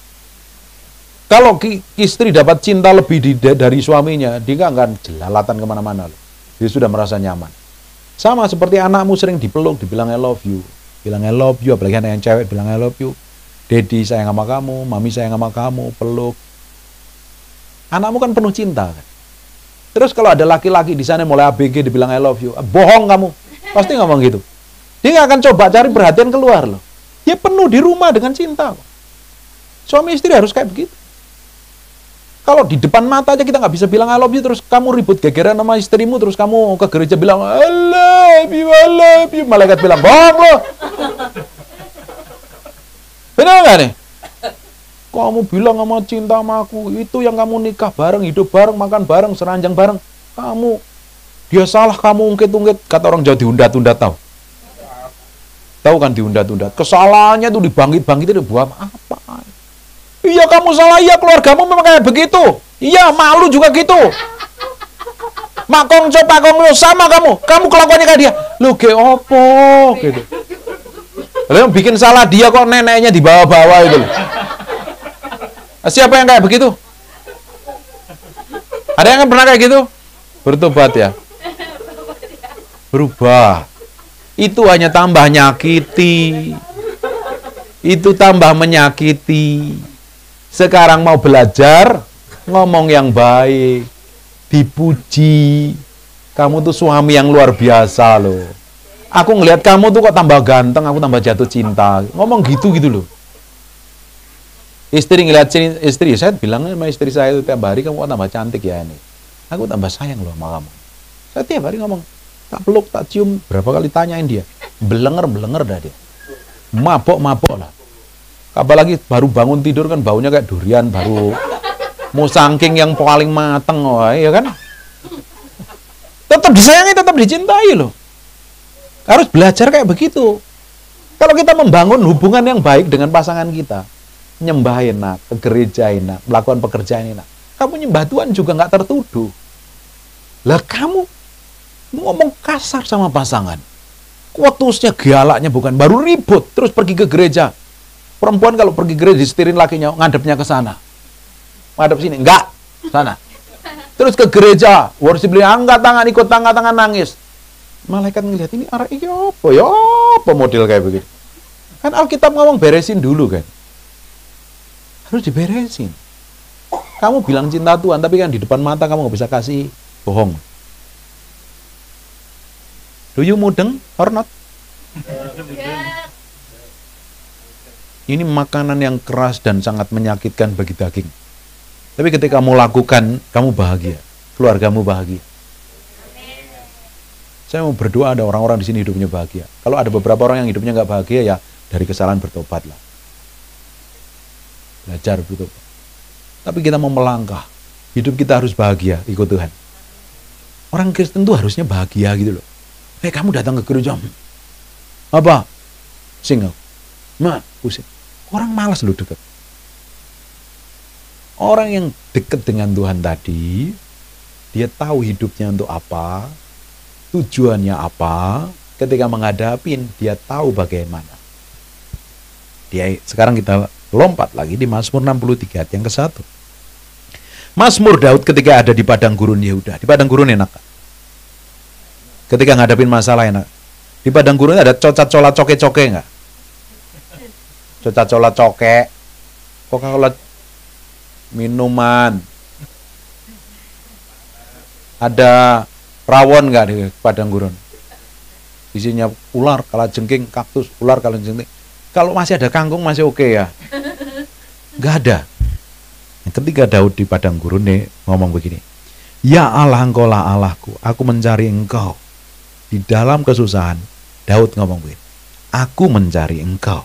Kalau istri dapat cinta lebih di, dari suaminya, dia nggak akan jelalatan kemana-mana. Dia sudah merasa nyaman. Sama seperti anakmu sering dipeluk, dibilang I love you. Bilang I love you, apalagi anak yang cewek bilang I love you. Daddy sayang sama kamu, mami sayang sama kamu, peluk. Anakmu kan penuh cinta kan. Terus kalau ada laki-laki di sana mulai A B G dibilang I love you, bohong kamu. Pasti ngomong gitu. Dia nggak akan coba cari perhatian keluar loh. Dia penuh di rumah dengan cinta. Suami istri harus kayak begitu. Kalau di depan mata aja kita nggak bisa bilang I love you, terus kamu ribut gegeran sama istrimu, terus kamu ke gereja bilang I love you, I love you, malaikat bilang bohong loh. Benar nggak nih? Kamu bilang sama cinta sama aku, itu yang kamu nikah bareng, hidup bareng, makan bareng, seranjang bareng. Kamu, dia salah, kamu ungkit-ungkit, kata orang Jawa diundat-undat, tahu? Tahu kan diundat-undat? Kesalahannya tuh dibangkit-bangkit, buat apa? Iya kamu salah, iya keluargamu memang kayak begitu. Iya malu juga gitu. Makong coba kong sama kamu. Kamu kelakuannya kayak dia. Lu ge opo gitu. Lalu yang bikin salah dia kok neneknya di bawah-bawah itu. Siapa yang kayak begitu? Ada yang pernah kayak gitu? Bertobat ya. Berubah. Itu hanya tambah nyakiti. Itu tambah menyakiti. Sekarang mau belajar, ngomong yang baik, dipuji. Kamu tuh suami yang luar biasa loh. Aku ngelihat kamu tuh kok tambah ganteng, aku tambah jatuh cinta. Ngomong gitu gitu loh. Istri ngelihat istri, saya bilang sama istri saya itu tiap hari, kamu kok tambah cantik ya ini. Aku tambah sayang loh sama kamu. Saya tiap hari ngomong, tak peluk, tak cium, berapa kali tanyain dia. Belenger-belenger dah dia. Mabok-mabok lah. Apalagi baru bangun tidur kan baunya kayak durian, baru mau sangking yang paling mateng, oh, ya kan? Tetap disayangi, tetap dicintai loh. Harus belajar kayak begitu. Kalau kita membangun hubungan yang baik dengan pasangan kita, nyembah enak, ke gereja enak, melakukan pekerjaan enak, kamu nyembah Tuhan juga nggak tertuduh. Lah kamu ngomong kasar sama pasangan. Kuatusnya galaknya bukan, baru ribut, terus pergi ke gereja. Perempuan kalau pergi ke gereja disetirin lakinya, ngadepnya ke sana. Ngadep sini, enggak, sana. Terus ke gereja, worship dia angkat tangan, ikut tangan tangan nangis. Malaikat ngelihat ini arah ini apa ya, apa model kayak begitu. Kan Alkitab ngomong beresin dulu kan. Harus diberesin. Kamu bilang cinta Tuhan, tapi kan di depan mata kamu nggak bisa kasih, bohong. Do you mudeng or not? Ini makanan yang keras dan sangat menyakitkan bagi daging. Tapi ketika kamu lakukan, kamu bahagia. Keluargamu bahagia. Saya mau berdoa ada orang-orang di sini hidupnya bahagia. Kalau ada beberapa orang yang hidupnya nggak bahagia, ya dari kesalahan bertobatlah. Belajar bertobat. Tapi kita mau melangkah. Hidup kita harus bahagia, ikut Tuhan. Orang Kristen tuh harusnya bahagia gitu loh. Eh, kamu datang ke gereja. Apa? Single. Ma, pusing. Orang malas loh deket. Orang yang dekat dengan Tuhan tadi, dia tahu hidupnya untuk apa, tujuannya apa, ketika menghadapin, dia tahu bagaimana. Dia, sekarang kita lompat lagi di Mazmur enam puluh tiga ayat yang ke satu. Mazmur Daud ketika ada di padang gurun Yehuda. Di padang gurun enak. Ketika ngadapin masalah enak. Di padang gurun ada cocat-colat coke-coke enggak? Cocat-colat coke. Coca-Cola minuman. Ada rawon enggak di padang gurun? Isinya ular, kalajengking, kaktus, ular, kalajengking. Kalau masih ada kangkung masih oke okay ya. Enggak ada. Ketika Daud di padang gurun nih ngomong begini. Ya Allah, engkaulah Allahku, aku mencari engkau. Di dalam kesusahan, Daud ngomong begini. Aku mencari engkau.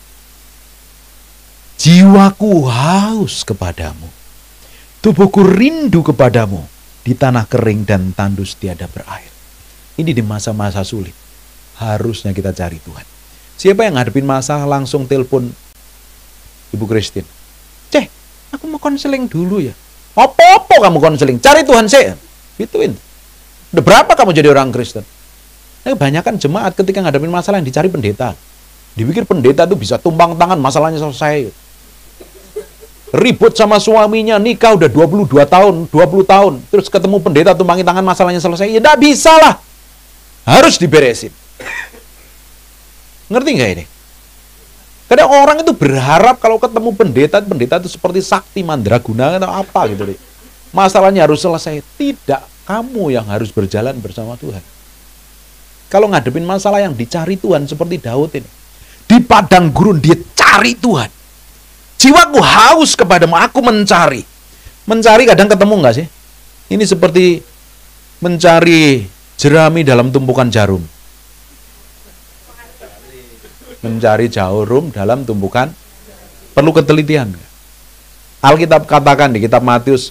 Jiwaku haus kepadamu. Tubuhku rindu kepadamu. Di tanah kering dan tandus tiada berair. Ini di masa-masa sulit. Harusnya kita cari Tuhan. Siapa yang ngadepin masalah langsung telepon Ibu Christine. Ceh, aku mau konseling dulu ya. Apa-apa kamu konseling? Cari Tuhan sih. Gituin. Udah berapa kamu jadi orang Kristen? Nah, kebanyakan jemaat ketika ngadepin masalah yang dicari pendeta. Dipikir pendeta itu bisa tumpang tangan, masalahnya selesai. Ribut sama suaminya, nikah udah dua puluh dua tahun, dua puluh tahun. Terus ketemu pendeta tumpangi tangan, masalahnya selesai. Ya enggak bisa lah. Harus diberesin. Ngerti nggak ini? Kadang orang itu berharap kalau ketemu pendeta, pendeta itu seperti sakti mandraguna atau apa gitu deh. Masalahnya harus selesai. Tidak, kamu yang harus berjalan bersama Tuhan. Kalau ngadepin masalah yang dicari Tuhan seperti Daud ini. Di padang gurun dia cari Tuhan. Jiwaku haus kepadamu, aku mencari. Mencari kadang ketemu nggak sih? Ini seperti mencari jerami dalam tumpukan jarum. Mencari jarum dalam tumpukan perlu ketelitian. Alkitab katakan di kitab Matius,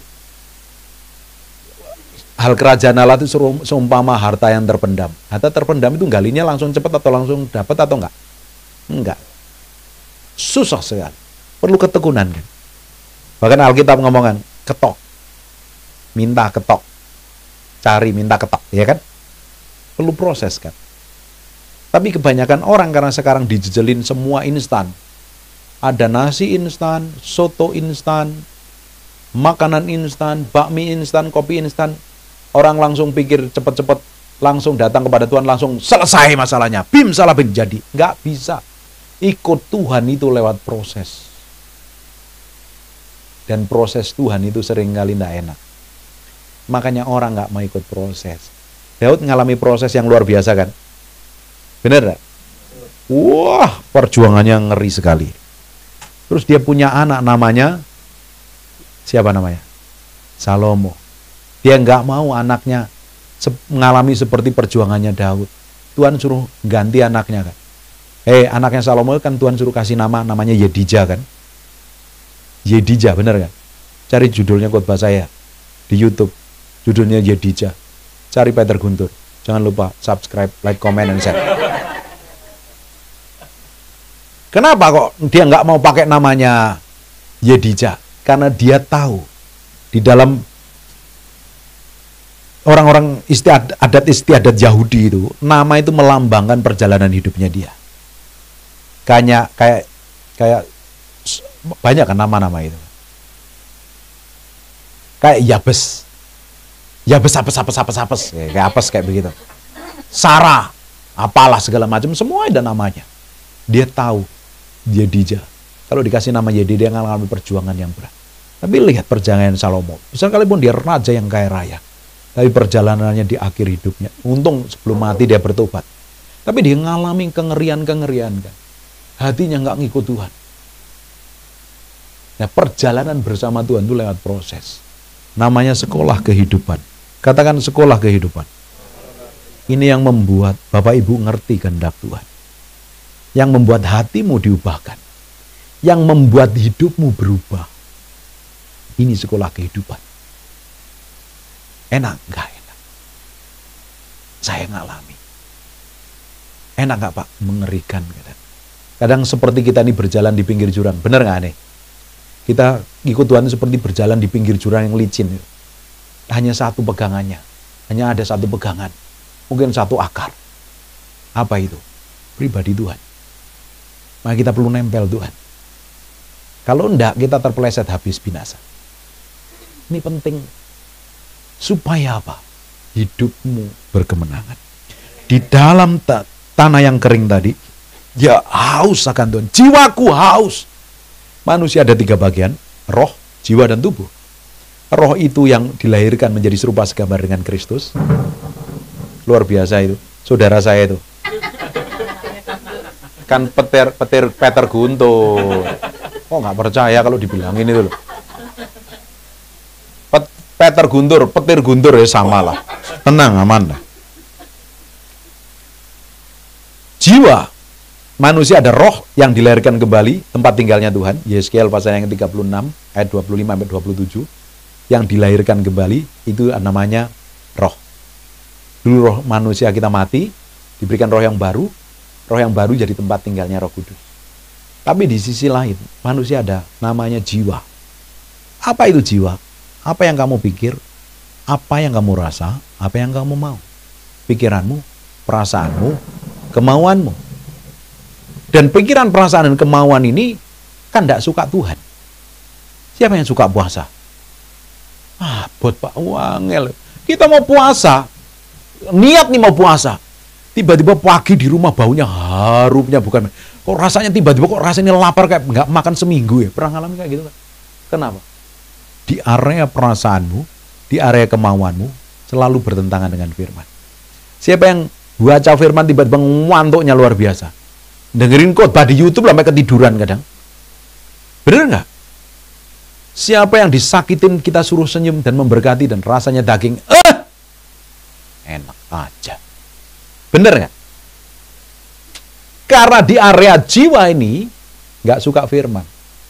hal kerajaan Allah itu seumpama harta yang terpendam. Harta terpendam itu galinya langsung cepat atau langsung dapat atau enggak? Enggak. Susah sekali. Perlu ketekunan kan. Bahkan Alkitab ngomongan, ketok. Minta ketok. Cari minta ketok, ya kan? Perlu proses kan. Tapi kebanyakan orang karena sekarang dijejelin semua instan. Ada nasi instan, soto instan, makanan instan, bakmi instan, kopi instan. Orang langsung pikir cepat-cepat, langsung datang kepada Tuhan, langsung selesai masalahnya. Bim salah bim jadi. Nggak bisa. Ikut Tuhan itu lewat proses. Dan proses Tuhan itu seringkali nggak enak. Makanya orang nggak mau ikut proses. Daud ngalami proses yang luar biasa kan? Bener gak? Wah, perjuangannya ngeri sekali. Terus dia punya anak namanya, siapa namanya? Salomo. Dia nggak mau anaknya mengalami seperti perjuangannya Daud. Tuhan suruh ganti anaknya kan. Eh, anaknya Salomo kan Tuhan suruh kasih nama, namanya Yedija kan. Yedija, bener kan? Cari judulnya khotbah saya di YouTube. Judulnya Yedija. Cari Peter Guntur. Jangan lupa subscribe, like, comment, dan share. Kenapa kok dia nggak mau pakai namanya Yedija? Karena dia tahu di dalam orang-orang istiadat, adat istiadat Yahudi itu, nama itu melambangkan perjalanan hidupnya dia. Kayak kayak kayak banyak kan nama-nama itu. Kayak Yabes. Yabes apes apes apes apes kayak apes kayak begitu. Sarah, apalah segala macam, semua ada namanya. Dia tahu Jedijah. Kalau dikasih nama Jedijah, dia mengalami perjuangan yang berat. Tapi lihat perjalanan Salomo. Sekalipun dia raja yang kaya raya, tapi perjalanannya di akhir hidupnya, untung sebelum mati dia bertobat. Tapi dia mengalami kengerian-kengerian kan. Hatinya nggak ngikut Tuhan. Nah, perjalanan bersama Tuhan itu lewat proses. Namanya sekolah kehidupan. Katakan sekolah kehidupan. Ini yang membuat Bapak Ibu ngerti kehendak Tuhan. Yang membuat hatimu diubahkan. Yang membuat hidupmu berubah. Ini sekolah kehidupan. Enak? Enggak enak. Saya ngalami. Enak nggak Pak? Mengerikan kadang. Kadang seperti kita ini berjalan di pinggir jurang. Benar nggak nih? Kita ikut Tuhan seperti berjalan di pinggir jurang yang licin. Hanya satu pegangannya. Hanya ada satu pegangan. Mungkin satu akar. Apa itu? Pribadi Tuhan. Maka kita perlu nempel Tuhan. Kalau enggak, kita terpeleset habis binasa. Ini penting. Supaya apa? Hidupmu berkemenangan. Di dalam ta tanah yang kering tadi, ya haus akan Tuhan. Jiwaku haus. Manusia ada tiga bagian, roh, jiwa, dan tubuh. Roh itu yang dilahirkan menjadi serupa segambar dengan Kristus. Luar biasa itu. Saudara saya itu. Kan petir, petir Peter Guntur. Oh nggak percaya kalau dibilangin itu loh. Pet, Peter Guntur, petir Guntur ya sama lah. Tenang, aman lah. Jiwa. Manusia ada roh yang dilahirkan kembali, tempat tinggalnya Tuhan. Yeskiel pasal yang tiga puluh enam, ayat dua puluh lima sampai dua puluh tujuh. Yang dilahirkan kembali, itu namanya roh. Dulu roh manusia kita mati, diberikan roh yang baru. Roh yang baru jadi tempat tinggalnya Roh Kudus. Tapi di sisi lain, manusia ada namanya jiwa. Apa itu jiwa? Apa yang kamu pikir? Apa yang kamu rasa? Apa yang kamu mau? Pikiranmu, perasaanmu, kemauanmu. Dan pikiran, perasaan, dan kemauan ini kan tidak suka Tuhan. Siapa yang suka puasa? Ah, buat Pak Wangel. Kita mau puasa. Niat nih mau puasa. Tiba-tiba pagi di rumah baunya harumnya bukan. Kok rasanya tiba-tiba kok rasanya lapar kayak nggak makan seminggu ya. Pernah ngalamin kayak gitu kan? Kenapa? Di area perasaanmu, di area kemauanmu selalu bertentangan dengan firman. Siapa yang baca firman tiba-tiba ngantuknya luar biasa. Dengerin khotbah di YouTube sampai ketiduran kadang. Bener nggak? Siapa yang disakitin kita suruh senyum dan memberkati dan rasanya daging, eh, enak aja. Bener nggak? Karena di area jiwa ini nggak suka firman.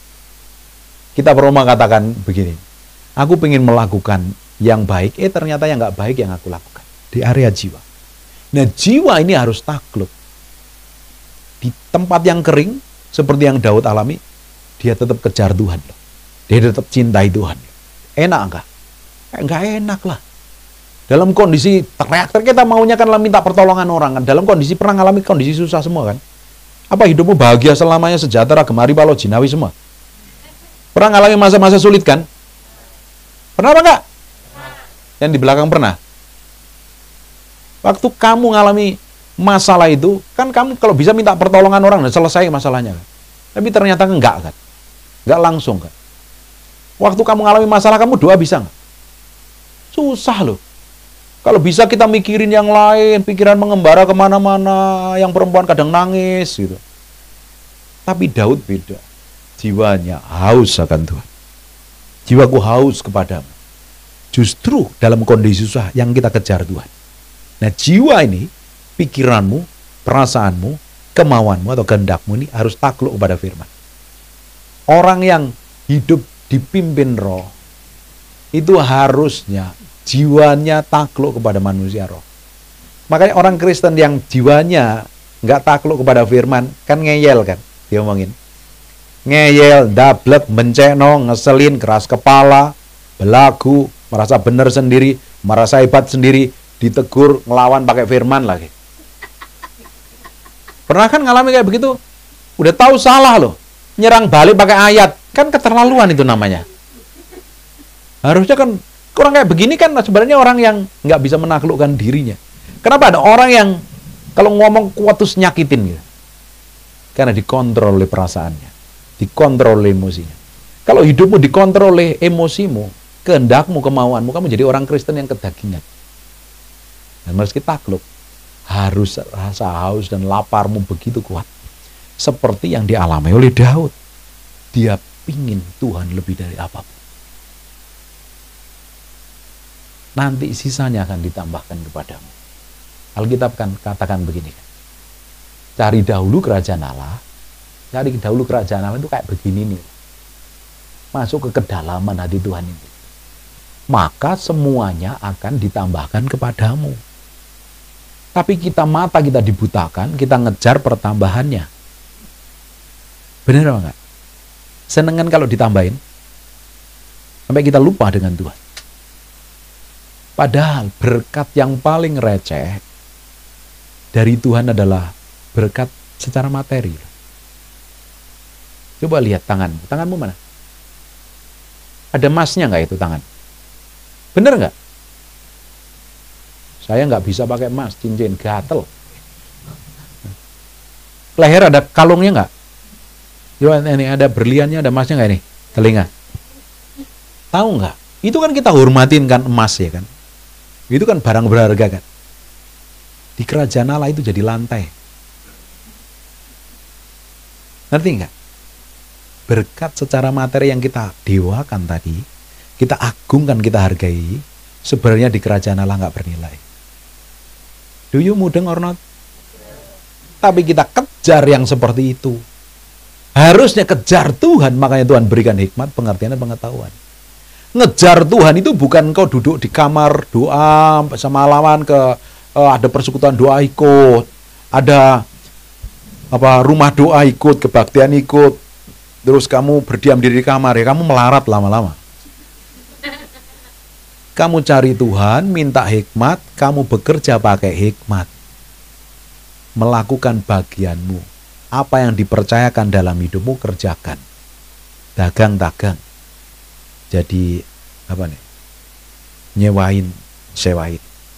Kita perlu mengatakan begini, aku ingin melakukan yang baik, eh ternyata yang nggak baik yang aku lakukan. Di area jiwa. Nah jiwa ini harus takluk. Di tempat yang kering, seperti yang Daud alami, dia tetap kejar Tuhan. Dia tetap cintai Tuhan. Enak enggak? Enggak enak lah. Dalam kondisi teriak-teriak kita maunya kan minta pertolongan orang kan. Dalam kondisi pernah ngalami kondisi susah semua kan. Apa hidupmu bahagia selamanya, sejahtera, gemari palo jinawi semua? Pernah ngalami masa-masa sulit kan? Pernah apa enggak? Yang di belakang pernah? Waktu kamu ngalami masalah itu, kan kamu kalau bisa minta pertolongan orang dan selesai masalahnya kan. Tapi ternyata enggak kan. Enggak langsung kan. Waktu kamu ngalami masalah, kamu doa bisa enggak? Susah loh. Kalau bisa kita mikirin yang lain, pikiran mengembara kemana-mana, yang perempuan kadang nangis gitu. Tapi Daud beda. Jiwanya haus akan Tuhan. Jiwaku haus kepadamu. Justru dalam kondisi susah yang kita kejar Tuhan. Nah jiwa ini, pikiranmu, perasaanmu, kemauanmu atau kehendakmu ini harus takluk kepada firman. Orang yang hidup dipimpin roh, itu harusnya jiwanya takluk kepada manusia roh. Makanya orang Kristen yang jiwanya nggak takluk kepada firman, kan ngeyel kan, dia ngomongin. Ngeyel, dablek, mencekno, ngeselin, keras kepala, belagu, merasa benar sendiri, merasa hebat sendiri, ditegur, ngelawan pakai firman lagi. Pernah kan ngalami kayak begitu? Udah tahu salah loh, nyerang balik pakai ayat, kan keterlaluan itu namanya. Harusnya kan kurang kayak begini kan sebenarnya orang yang nggak bisa menaklukkan dirinya. Kenapa ada orang yang kalau ngomong kuat terus nyakitin gitu? Karena dikontrol oleh perasaannya, dikontrol oleh emosinya. Kalau hidupmu dikontrol oleh emosimu, kehendakmu, kemauanmu, kamu jadi orang Kristen yang kedagingan. Dan meski takluk, harus rasa haus dan laparmu begitu kuat. Seperti yang dialami oleh Daud. Dia pingin Tuhan lebih dari apapun. Nanti sisanya akan ditambahkan kepadamu. Alkitab kan katakan begini. Cari dahulu kerajaan Allah. Cari dahulu kerajaan Allah itu kayak begini nih. Masuk ke kedalaman hati Tuhan itu. Maka semuanya akan ditambahkan kepadamu. Tapi kita mata kita dibutakan, kita ngejar pertambahannya. Benar apa enggak? Senengan kalau ditambahin, sampai kita lupa dengan Tuhan. Padahal berkat yang paling receh dari Tuhan adalah berkat secara materi. Coba lihat tanganmu. Tanganmu mana? Ada emasnya nggak itu tangan? Bener nggak? Saya nggak bisa pakai emas, cincin, gatel. Leher ada kalungnya nggak? Coba ini ada berliannya, ada emasnya nggak ini? Telinga. Tahu nggak? Itu kan kita hormatin kan emas ya kan? Itu kan barang berharga kan? Di kerajaan Allah itu jadi lantai. Ngerti nggak? Berkat secara materi yang kita dewakan tadi, kita agungkan, kita hargai, sebenarnya di kerajaan Allah nggak bernilai. Do you mudeng or not? Tapi kita kejar yang seperti itu. Harusnya kejar Tuhan, makanya Tuhan berikan hikmat, pengertian, dan pengetahuan. Ngejar Tuhan itu bukan kau duduk di kamar doa sama lawan ke uh, ada persekutuan doa ikut, ada apa rumah doa ikut, kebaktian ikut, terus kamu berdiam diri di kamar, ya kamu melarat lama-lama. Kamu cari Tuhan, minta hikmat, kamu bekerja pakai hikmat. Melakukan bagianmu. Apa yang dipercayakan dalam hidupmu, kerjakan. Dagang-dagang. Jadi, apa nih? Nyewain, sewain.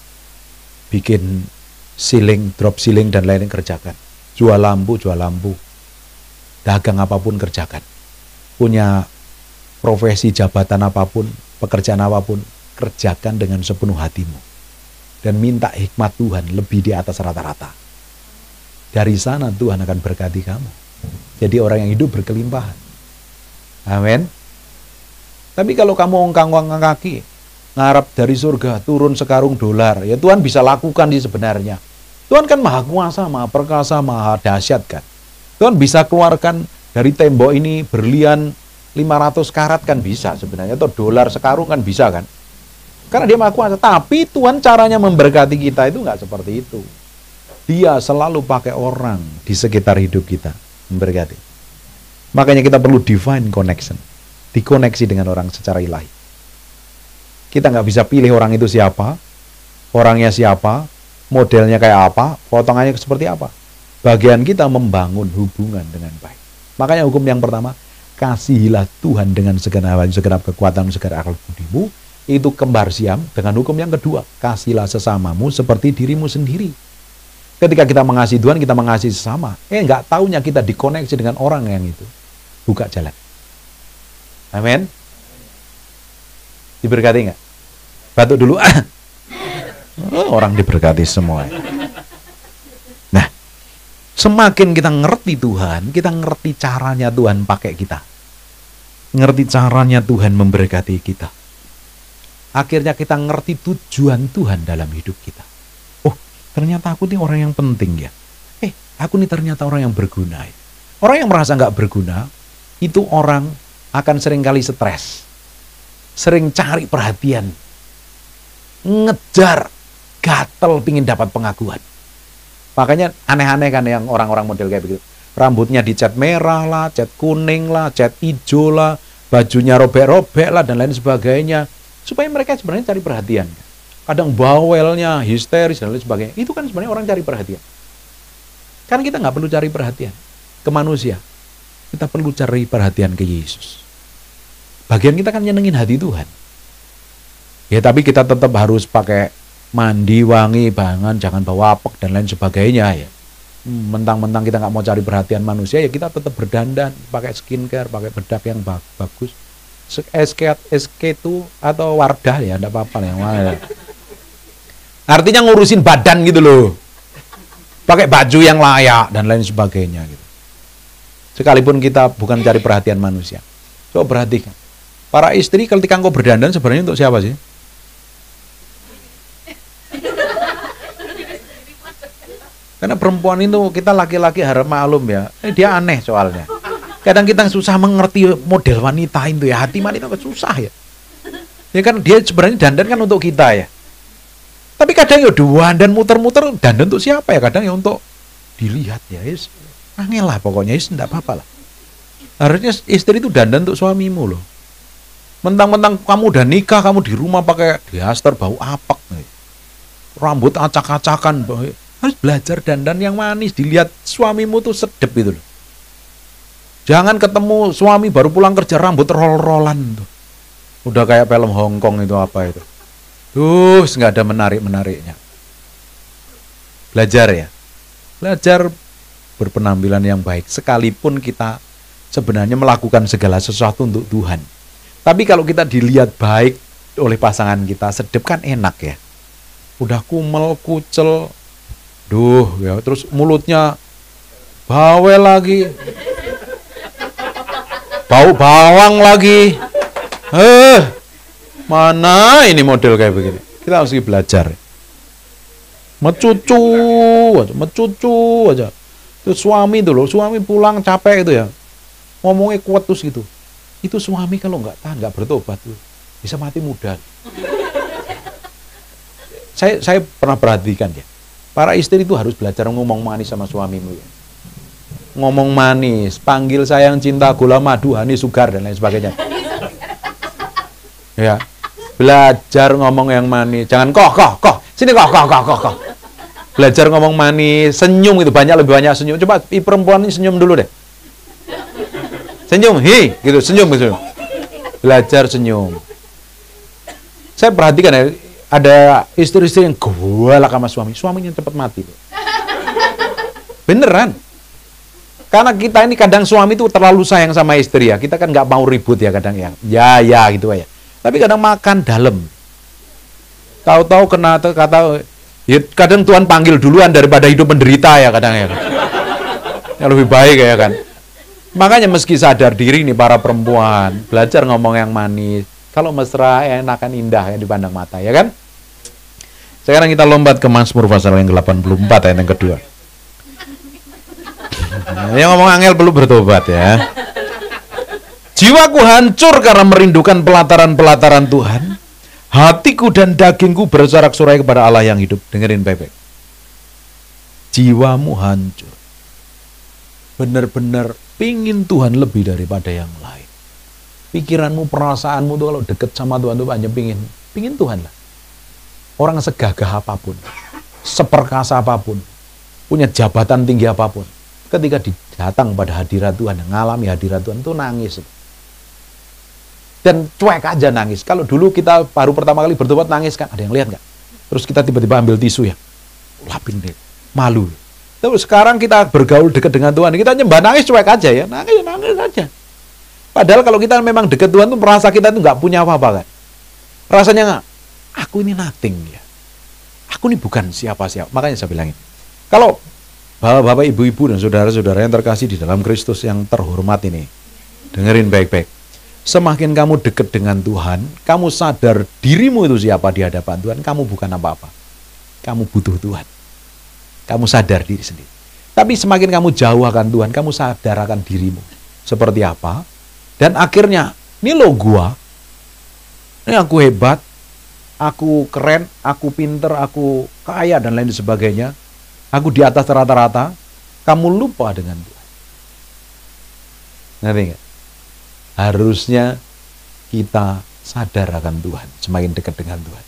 Bikin ceiling, drop ceiling, dan lain-lain kerjakan. Jual lampu, jual lampu. Dagang apapun kerjakan. Punya profesi, jabatan apapun, pekerjaan apapun, kerjakan dengan sepenuh hatimu. Dan minta hikmat Tuhan lebih di atas rata-rata. Dari sana Tuhan akan berkati kamu. Jadi orang yang hidup berkelimpahan. Amin. Tapi kalau kamu ongkang-ongkang kaki, ngarap dari surga, turun sekarung dolar, ya Tuhan bisa lakukan di sebenarnya. Tuhan kan maha kuasa, maha perkasa, maha dahsyat kan. Tuhan bisa keluarkan dari tembok ini berlian lima ratus karat kan bisa sebenarnya. Atau dolar sekarung kan bisa kan. Karena dia maha kuasa. Tapi Tuhan caranya memberkati kita itu nggak seperti itu. Dia selalu pakai orang di sekitar hidup kita memberkati. Makanya kita perlu divine connection. Dikoneksi dengan orang secara ilahi. Kita nggak bisa pilih orang itu siapa, orangnya siapa, modelnya kayak apa, potongannya seperti apa. Bagian kita membangun hubungan dengan baik. Makanya hukum yang pertama, kasihilah Tuhan dengan segenap segenap kekuatan, segenap akal budimu. Itu kembar siam dengan hukum yang kedua, kasihilah sesamamu seperti dirimu sendiri. Ketika kita mengasihi Tuhan, kita mengasihi sesama. Eh, nggak taunya kita dikoneksi dengan orang yang itu. Buka jalan. Amin. Diberkati nggak? Batuk dulu. Oh, orang diberkati semua. Nah, semakin kita ngerti Tuhan, kita ngerti caranya Tuhan pakai kita. Ngerti caranya Tuhan memberkati kita. Akhirnya kita ngerti tujuan Tuhan dalam hidup kita. Oh, ternyata aku nih orang yang penting ya. Eh, aku nih ternyata orang yang berguna. Orang yang merasa nggak berguna, itu orang akan seringkali stres. Sering cari perhatian. Ngejar, gatel, pingin dapat pengakuan. Makanya aneh-aneh kan yang orang-orang model kayak begitu. Rambutnya dicat merah lah, cat kuning lah, cat hijau lah, bajunya robek-robek lah, dan lain sebagainya. Supaya mereka sebenarnya cari perhatian. Kadang bawelnya, histeris, dan lain sebagainya. Itu kan sebenarnya orang cari perhatian. Kan kita nggak perlu cari perhatian ke manusia. Kita perlu cari perhatian ke Yesus. Bagian kita kan nyenengin hati Tuhan. Ya tapi kita tetap harus pakai mandi, wangi, bangan, jangan bawa apek dan lain sebagainya ya. Mentang-mentang kita nggak mau cari perhatian manusia, ya kita tetap berdandan, pakai skincare, pakai bedak yang bagus. S K itu atau Wardah ya, enggak apa-apa yang mana. Artinya ngurusin badan gitu loh. Pakai baju yang layak dan lain sebagainya gitu. Sekalipun kita bukan cari perhatian manusia. Coba perhatikan. Para istri ketika engkau berdandan sebenarnya untuk siapa sih? Karena perempuan itu, kita laki-laki harap maklum ya, eh, dia aneh soalnya. Kadang kita susah mengerti model wanita itu ya, hati wanita itu susah ya. Ya kan dia sebenarnya dandan kan untuk kita ya. Tapi kadang ya dua dan muter-muter dandan untuk siapa ya? Kadang ya untuk dilihat ya, is angel lah pokoknya, is enggak apa-apa lah. Harusnya istri itu dandan untuk suamimu loh. Mentang-mentang kamu udah nikah, kamu di rumah pakai daster bau apek, rambut acak-acakan, harus belajar dandan yang manis, dilihat suamimu tuh sedep gitu loh. Jangan ketemu suami baru pulang kerja rambut roll-rollan tuh. Udah kayak film Hongkong itu apa itu. Tuh, nggak ada menarik-menariknya. Belajar ya. Belajar berpenampilan yang baik. Sekalipun kita sebenarnya melakukan segala sesuatu untuk Tuhan. Tapi kalau kita dilihat baik oleh pasangan kita, sedep kan enak ya. Udah kumel, kucel, duh ya, terus mulutnya bawel lagi, bau bawang lagi. Eh, mana ini model kayak begini? Kita harus belajar. Mecucu aja, mecucu aja. Terus suami itu loh, suami pulang capek itu ya, ngomongnya kuat terus gitu. Itu suami kalau nggak tahan, nggak bertobat tuh, bisa mati muda. Saya saya pernah perhatikan ya, para istri itu harus belajar ngomong manis sama suamimu ya. Ngomong manis, panggil sayang, cinta, gula, madu, honey, sugar dan lain sebagainya. Ya, belajar ngomong yang manis. Jangan koh koh koh, sini koh koh koh koh koh. Belajar ngomong manis, senyum itu banyak, lebih banyak senyum. Coba i perempuan ini senyum dulu deh. Senyum, hi, gitu, senyum gitu. Belajar senyum. Saya perhatikan ya, ada istri-istri yang galak sama suami, suaminya cepat mati. Beneran. Karena kita ini kadang suami itu terlalu sayang sama istri ya. Kita kan nggak mau ribut ya kadang ya. Ya ya gitu ya. Tapi kadang makan dalam. Tahu-tahu kena kata ya, kadang Tuhan panggil duluan daripada hidup menderita ya kadang ya. Yang lebih baik ya kan. Makanya meski sadar diri nih para perempuan, belajar ngomong yang manis. Kalau mesra, enakan indah ya dipandang mata, ya kan? Sekarang kita lompat ke Mazmur pasal yang delapan puluh empat ayat yang kedua. Yang ngomong angel perlu bertobat ya. Jiwaku hancur karena merindukan pelataran-pelataran Tuhan. Hatiku dan dagingku bersorak-sorai kepada Allah yang hidup. Dengerin baik-baik. Jiwamu hancur. Benar-benar pingin Tuhan lebih daripada yang lain. Pikiranmu, perasaanmu tuh kalau deket sama Tuhan tuh hanya pingin, pingin Tuhan lah. Orang segagah apapun, seperkasa apapun, punya jabatan tinggi apapun, ketika datang pada hadirat Tuhan, mengalami hadirat Tuhan itu nangis. Dan cuek aja nangis. Kalau dulu kita baru pertama kali bertobat nangis kan, ada yang lihat nggak? Terus kita tiba-tiba ambil tisu ya, lapin deh, malu. Terus sekarang kita bergaul dekat dengan Tuhan, kita nyembah nangis cuek aja ya, nangis nangis aja. Padahal kalau kita memang dekat Tuhan tuh merasa kita itu nggak punya apa-apa kan. Rasanya nggak, aku ini nothing ya. Aku ini bukan siapa-siapa. Makanya saya bilangin, kalau bapak-bapak, ibu-ibu dan saudara-saudara yang terkasih di dalam Kristus yang terhormat ini, dengerin baik-baik. Semakin kamu dekat dengan Tuhan, kamu sadar dirimu itu siapa di hadapan Tuhan, kamu bukan apa-apa. Kamu butuh Tuhan. Kamu sadar diri sendiri. Tapi semakin kamu jauh akan Tuhan, kamu sadar akan dirimu. Seperti apa? Dan akhirnya, ini lo gua. Ini aku hebat, aku keren, aku pinter, aku kaya, dan lain sebagainya. Aku di atas rata-rata. Kamu lupa dengan Tuhan. Ngerti nggak? Harusnya kita sadar akan Tuhan, semakin dekat dengan Tuhan.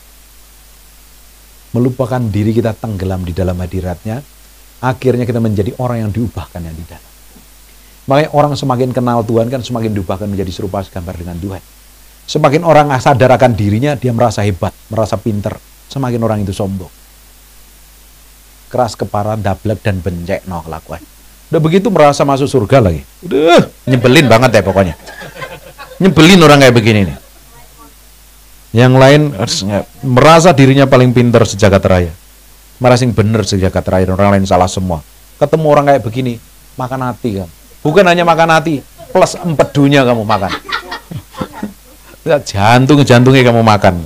Melupakan diri kita tenggelam di dalam hadiratnya, akhirnya kita menjadi orang yang diubahkan yang di dalam. Makanya orang semakin kenal Tuhan kan semakin diubahkan menjadi serupa segambar dengan Tuhan. Semakin orang sadar akan dirinya, dia merasa hebat, merasa pinter. Semakin orang itu sombong. Keras kepala, dablek, dan bencek no kelakuan. Udah begitu merasa masuk surga lagi. Udah nyebelin banget ya pokoknya. Nyebelin orang kayak begini nih. Yang lain merasa dirinya paling pinter sejagat raya. Merasa yang bener sejagat raya, orang lain salah semua. Ketemu orang kayak begini, makan hati kan. Bukan hanya makan hati, plus empedunya kamu makan. Jantung-jantungnya kamu makan.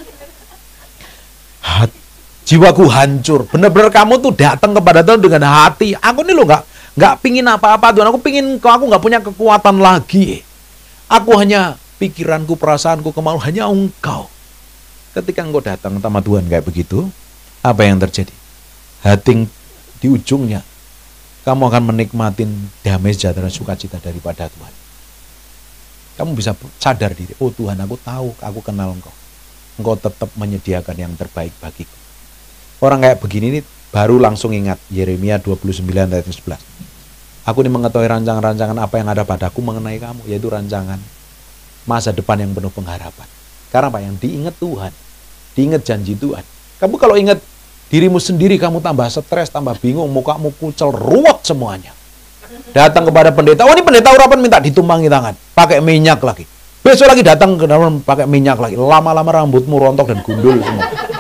Hat, jiwaku hancur. Benar-benar kamu tuh datang kepada Tuhan dengan hati. Aku nih lo nggak nggak pingin apa-apa Tuhan. Aku pingin kau. Aku nggak punya kekuatan lagi. Aku hanya pikiranku, perasaanku, kemauan hanya Engkau. Ketika engkau datang sama Tuhan kayak begitu, apa yang terjadi? Hati di ujungnya, kamu akan menikmatin damai sejahtera sukacita daripada Tuhan. Kamu bisa sadar diri, oh Tuhan, aku tahu, aku kenal Engkau. Engkau tetap menyediakan yang terbaik bagiku. Orang kayak begini ini baru langsung ingat Yeremia dua puluh sembilan ayat sebelas. Aku ini mengetahui rancangan-rancangan apa yang ada padaku mengenai kamu, yaitu rancangan masa depan yang penuh pengharapan. Karena apa? Yang diingat Tuhan, diingat janji Tuhan. Kamu kalau ingat dirimu sendiri, kamu tambah stres, tambah bingung, mukamu kucel, ruwet semuanya. Datang kepada pendeta, oh ini pendeta urapan minta ditumpangi tangan, pakai minyak lagi. Besok lagi datang ke dalam pakai minyak lagi. Lama-lama rambutmu rontok dan gundul semua.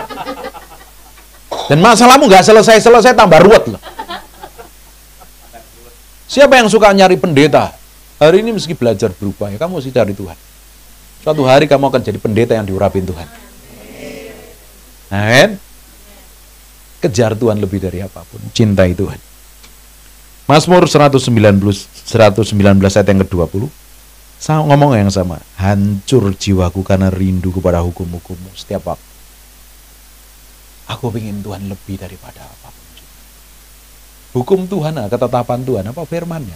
Dan masalahmu nggak selesai-selesai, tambah ruwet loh. Siapa yang suka nyari pendeta? Hari ini meski belajar berupaya, kamu mesti cari Tuhan. Suatu hari kamu akan jadi pendeta yang diurapin Tuhan. Amin. Kejar Tuhan lebih dari apapun. Cintai Tuhan. Mazmur seratus sembilan belas ayat yang kedua puluh. Sama, ngomong yang sama. Hancur jiwaku karena rindu kepada hukum-hukummu setiap waktu. Aku ingin Tuhan lebih daripada apapun. Hukum Tuhan, ketetapan Tuhan, apa firman-Nya?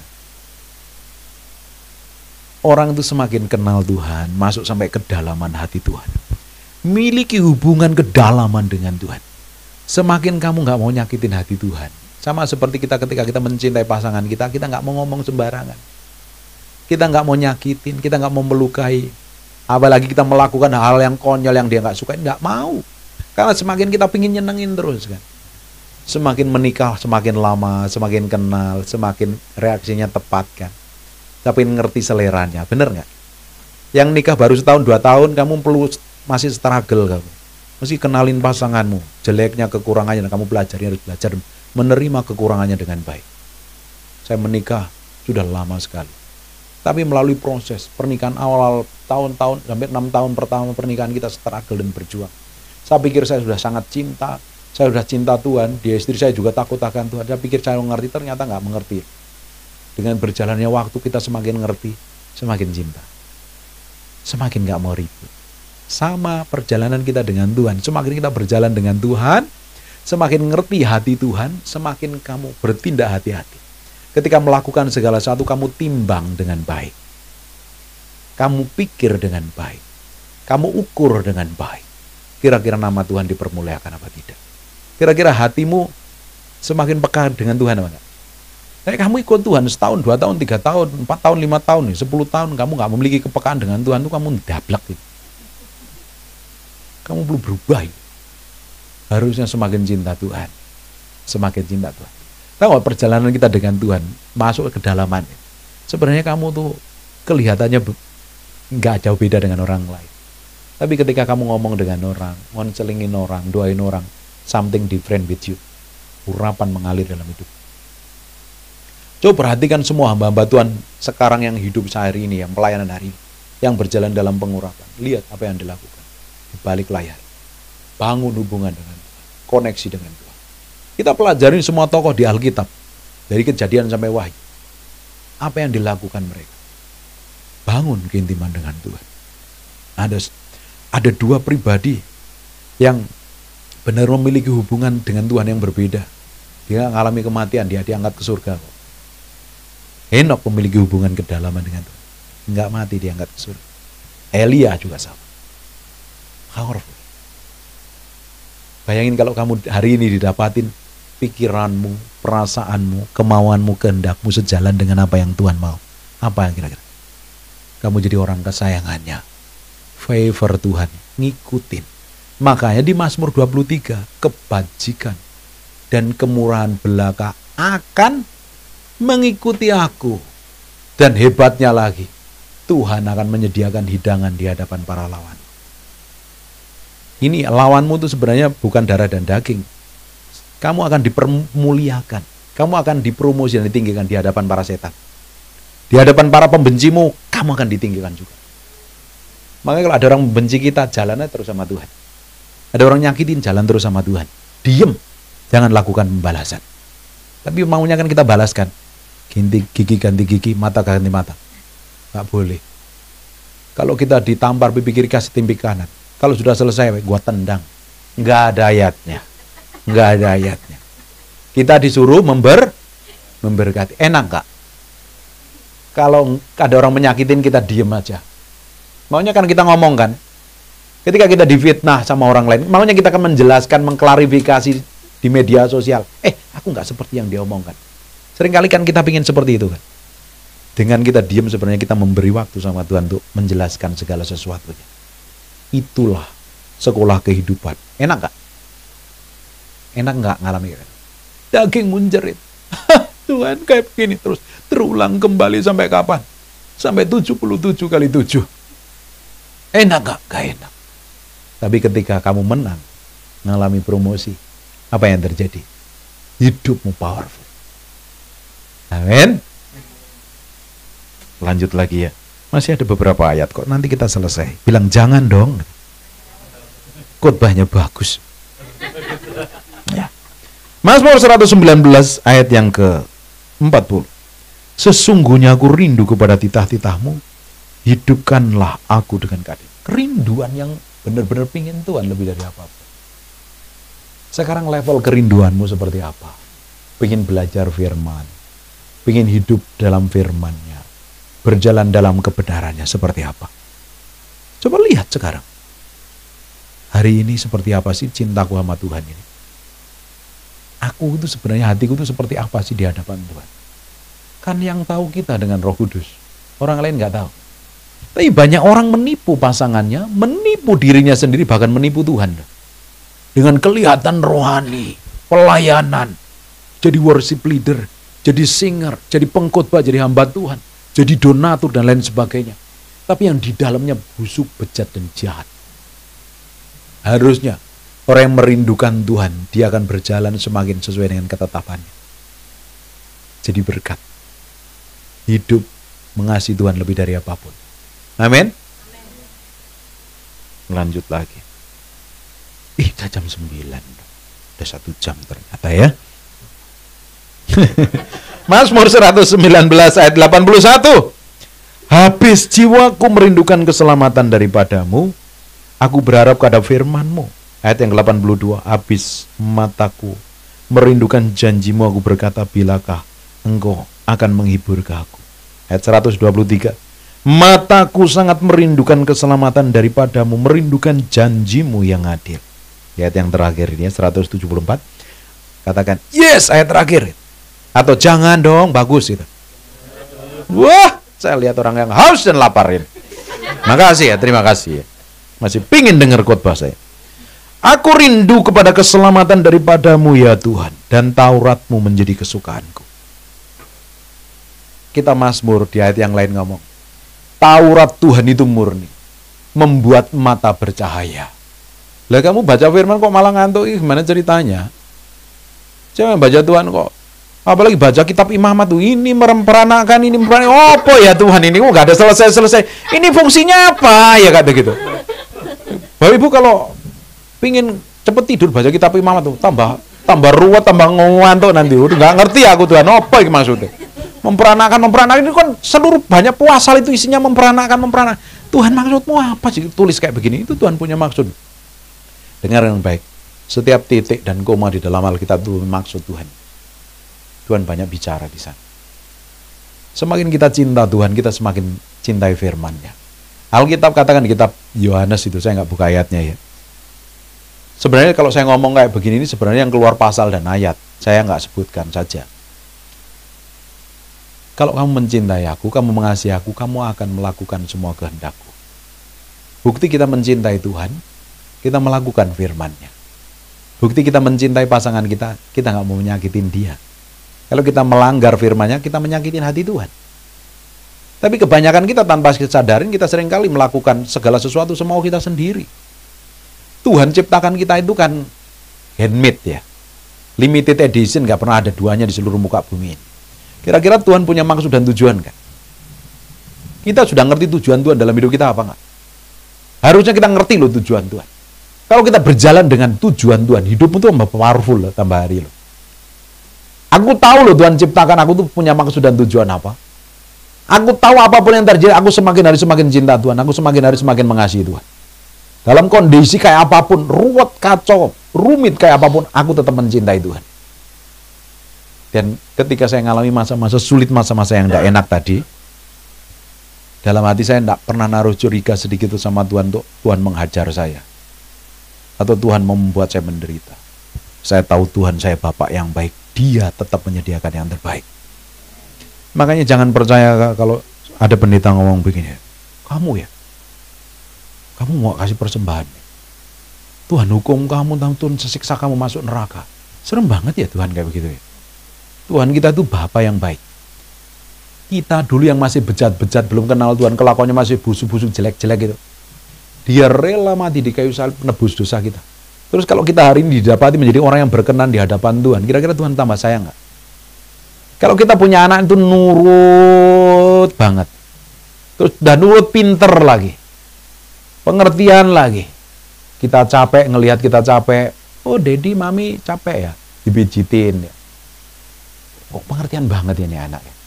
Orang itu semakin kenal Tuhan, masuk sampai kedalaman hati Tuhan. Miliki hubungan kedalaman dengan Tuhan. Semakin kamu gak mau nyakitin hati Tuhan. Sama seperti kita ketika kita mencintai pasangan kita, kita gak mau ngomong sembarangan. Kita gak mau nyakitin, kita gak mau melukai. Apalagi kita melakukan hal yang konyol yang dia gak suka, gak mau. Karena semakin kita pingin nyenengin terus kan. Semakin menikah, semakin lama, semakin kenal, semakin reaksinya tepat kan. Tapi ngerti seleranya, bener gak? Yang nikah baru setahun, dua tahun, kamu perlu masih struggle kamu. Mesti kenalin pasanganmu, jeleknya, kekurangannya, dan kamu belajarnya harus belajar menerima kekurangannya dengan baik. Saya menikah sudah lama sekali, tapi melalui proses pernikahan awal tahun-tahun sampai enam tahun pertama pernikahan kita struggle dan berjuang. Saya pikir saya sudah sangat cinta, saya sudah cinta Tuhan, dia istri saya juga takut akan Tuhan. Saya pikir saya mengerti, ternyata nggak mengerti. Dengan berjalannya waktu kita semakin ngerti, semakin cinta, semakin nggak mau ribut. Sama perjalanan kita dengan Tuhan, semakin kita berjalan dengan Tuhan, semakin ngerti hati Tuhan, semakin kamu bertindak hati-hati. Ketika melakukan segala sesuatu, kamu timbang dengan baik. Kamu pikir dengan baik. Kamu ukur dengan baik. Kira-kira nama Tuhan dipermuliakan apa tidak? Kira-kira hatimu semakin peka dengan Tuhan apa enggak? Kayak kamu ikut Tuhan setahun, dua tahun, tiga tahun, empat tahun, lima tahun, sepuluh tahun, kamu nggak memiliki kepekaan dengan Tuhan, itu kamu dablek. Gitu. Kamu belum berubah. Gitu. Harusnya semakin cinta Tuhan, semakin cinta Tuhan. Tahu gak, perjalanan kita dengan Tuhan masuk ke kedalaman. Sebenarnya kamu tuh kelihatannya nggak jauh beda dengan orang lain. Tapi ketika kamu ngomong dengan orang, ngonselingin orang, doain orang, something different with you. Urapan mengalir dalam hidup. Coba perhatikan semua hamba-hamba Tuhan sekarang yang hidup sehari ini, yang pelayanan hari ini, yang berjalan dalam pengurapan. Lihat apa yang dilakukan di balik layar. Bangun hubungan dengan Tuhan, koneksi dengan Tuhan. Kita pelajarin semua tokoh di Alkitab, dari Kejadian sampai Wahyu. Apa yang dilakukan mereka? Bangun keintiman dengan Tuhan. Ada ada dua pribadi yang benar memiliki hubungan dengan Tuhan yang berbeda. Dia mengalami kematian, dia diangkat ke surga. Henok memiliki hubungan kedalaman dengan Tuhan. Enggak mati, diangkat ke surga. Elia juga sama. Powerful. Bayangin kalau kamu hari ini didapatin pikiranmu, perasaanmu, kemauanmu, kehendakmu sejalan dengan apa yang Tuhan mau. Apa yang kira-kira? Kamu jadi orang kesayangannya. Favor Tuhan, ngikutin. Makanya di Mazmur dua puluh tiga, kebajikan dan kemurahan belaka akan mengikuti aku. Dan hebatnya lagi, Tuhan akan menyediakan hidangan di hadapan para lawan. Ini lawanmu itu sebenarnya bukan darah dan daging. Kamu akan dipermuliakan. Kamu akan dipromosi dan ditinggikan di hadapan para setan. Di hadapan para pembencimu, kamu akan ditinggikan juga. Makanya kalau ada orang membenci kita, jalannya terus sama Tuhan. Ada orang nyakitin, jalan terus sama Tuhan. Diem, jangan lakukan pembalasan. Tapi maunya kan kita balaskan. Ganti gigi ganti gigi, mata ganti mata. Nggak boleh. Kalau kita ditampar pipi kiri kasih timpi kanan, kalau sudah selesai, gua tendang. Nggak ada ayatnya. Nggak ada ayatnya. Kita disuruh member, memberkati. Enak nggak? Kalau ada orang menyakitin, kita diem aja. Maunya kan kita ngomong kan. Ketika kita difitnah sama orang lain, maunya kita akan menjelaskan, mengklarifikasi di media sosial. Eh, aku nggak seperti yang dia omongkan. Seringkali kan kita pingin seperti itu kan. Dengan kita diem sebenarnya kita memberi waktu sama Tuhan untuk menjelaskan segala sesuatunya. Itulah sekolah kehidupan. Enak gak? Enak gak ngalami kan? Daging menjerit. Tuhan kayak begini terus. Terulang kembali sampai kapan? Sampai tujuh puluh tujuh kali tujuh. Enak gak? Gak enak. Tapi ketika kamu menang, ngalami promosi, apa yang terjadi? Hidupmu powerful. Amin. Lanjut lagi ya. Masih ada beberapa ayat kok, nanti kita selesai. Bilang jangan dong. Khotbahnya bagus. Ya. Mazmur seratus sembilan belas ayat yang ke empat puluh. Sesungguhnya aku rindu kepada titah-titahmu, hidupkanlah aku dengan keadilan. Kerinduan yang benar-benar pingin Tuhan lebih dari apa-apa. Sekarang level kerinduanmu seperti apa? Pingin belajar firman, pingin hidup dalam firman-Nya, berjalan dalam kebenarannya seperti apa? Coba lihat sekarang. Hari ini seperti apa sih cintaku sama Tuhan ini? Aku itu sebenarnya hatiku itu seperti apa sih di hadapan Tuhan? Kan yang tahu kita dengan Roh Kudus. Orang lain nggak tahu. Tapi banyak orang menipu pasangannya, menipu dirinya sendiri, bahkan menipu Tuhan. Dengan kelihatan rohani, pelayanan, jadi worship leader, jadi singer, jadi pengkhotbah, jadi hamba Tuhan, jadi donatur dan lain sebagainya. Tapi yang di dalamnya busuk, bejat, dan jahat. Harusnya orang yang merindukan Tuhan, dia akan berjalan semakin sesuai dengan ketetapannya. Jadi berkat. Hidup mengasihi Tuhan lebih dari apapun. Amin. Lanjut lagi. Ih, udah jam sembilan. Udah satu jam ternyata ya. Mazmur seratus sembilan belas ayat delapan puluh satu. Habis jiwaku merindukan keselamatan daripadamu, aku berharap pada firman-Mu. Ayat yang delapan puluh dua. Habis mataku merindukan janjimu, aku berkata, bilakah engkau akan menghibur ke aku. Ayat seratus dua puluh tiga. Mataku sangat merindukan keselamatan daripadamu, merindukan janjimu yang adil. Ayat yang terakhir ini seratus tujuh puluh empat. Katakan yes, ayat terakhir. Atau jangan dong, bagus itu. Wah, saya lihat orang yang haus dan lapar ini. Makasih ya, terima kasih ya. Masih pingin dengar khotbah saya. Aku rindu kepada keselamatan daripadamu ya Tuhan, dan Tauratmu menjadi kesukaanku. Kita Mazmur di ayat yang lain ngomong, Taurat Tuhan itu murni, membuat mata bercahaya. Lah kamu baca firman kok malah ngantuk, gimana ceritanya? Jangan baca Tuhan kok. Apalagi baca kitab imamat tuh, ini meremperanakan, ini meremperanakan. Apa ya Tuhan ini? Kok gak ada selesai-selesai. Ini fungsinya apa? Ya kata gitu. Bapak Ibu kalau pingin cepet tidur baca kitab imamat tuh, tambah tambah ruwet, tambah ngantuk nanti. Udah nggak ngerti aku Tuhan, apa ini maksudnya? Memperanakan, memperanakan ini kan seluruh banyak puasa itu isinya memperanakan, memperanakan. Tuhan maksudmu apa sih? Tulis kayak begini, itu Tuhan punya maksud. Dengar yang baik. Setiap titik dan koma di dalam Alkitab itu maksud Tuhan. Tuhan banyak bicara di sana. Semakin kita cinta Tuhan, kita semakin cintai firman-Nya. Alkitab katakan di kitab Yohanes itu, saya nggak buka ayatnya ya. Sebenarnya kalau saya ngomong kayak begini ini sebenarnya yang keluar pasal dan ayat, saya nggak sebutkan saja. Kalau kamu mencintai aku, kamu mengasihi aku, kamu akan melakukan semua kehendakku. Bukti kita mencintai Tuhan, kita melakukan firman-Nya. Bukti kita mencintai pasangan kita, kita nggak mau menyakitin dia. Kalau kita melanggar firman-Nya, kita menyakitin hati Tuhan. Tapi kebanyakan kita tanpa kita sadarin, kita seringkali melakukan segala sesuatu semau kita sendiri. Tuhan ciptakan kita itu kan handmade ya. Limited edition, nggak pernah ada duanya di seluruh muka bumi ini. Kira-kira Tuhan punya maksud dan tujuan kan? Kita sudah ngerti tujuan Tuhan dalam hidup kita apa nggak? Harusnya kita ngerti loh tujuan Tuhan. Kalau kita berjalan dengan tujuan Tuhan, hidupmu tuh tambah powerful loh, tambah hari loh. Aku tahu loh Tuhan ciptakan aku tuh punya maksud dan tujuan apa. Aku tahu apapun yang terjadi, aku semakin hari semakin cinta Tuhan. Aku semakin hari semakin mengasihi Tuhan. Dalam kondisi kayak apapun, ruwet, kacau, rumit kayak apapun, aku tetap mencintai Tuhan. Dan ketika saya ngalami masa-masa sulit, masa-masa yang tidak enak tadi, dalam hati saya tidak pernah naruh curiga sedikit sama Tuhan untuk Tuhan menghajar saya. Atau Tuhan membuat saya menderita. Saya tahu Tuhan saya Bapak yang baik. Dia tetap menyediakan yang terbaik. Makanya jangan percaya kalau ada pendeta ngomong begini, kamu ya, kamu mau kasih persembahan, Tuhan hukum kamu, Tuhan sesiksa kamu masuk neraka. Serem banget ya Tuhan kayak begitu ya. Tuhan kita itu Bapa yang baik. Kita dulu yang masih bejat-bejat, belum kenal Tuhan, kelakuannya masih busuk-busuk, jelek-jelek gitu. Dia rela mati di kayu salib menebus dosa kita. Terus kalau kita hari ini didapati menjadi orang yang berkenan di hadapan Tuhan, kira-kira Tuhan tambah sayang nggak? Kalau kita punya anak itu nurut banget. Terus dan nurut pinter lagi. Pengertian lagi. Kita capek, ngelihat kita capek. Oh, Dedi, Mami capek ya. Dipijitin ya. Oh, pengertian banget ini anak ya.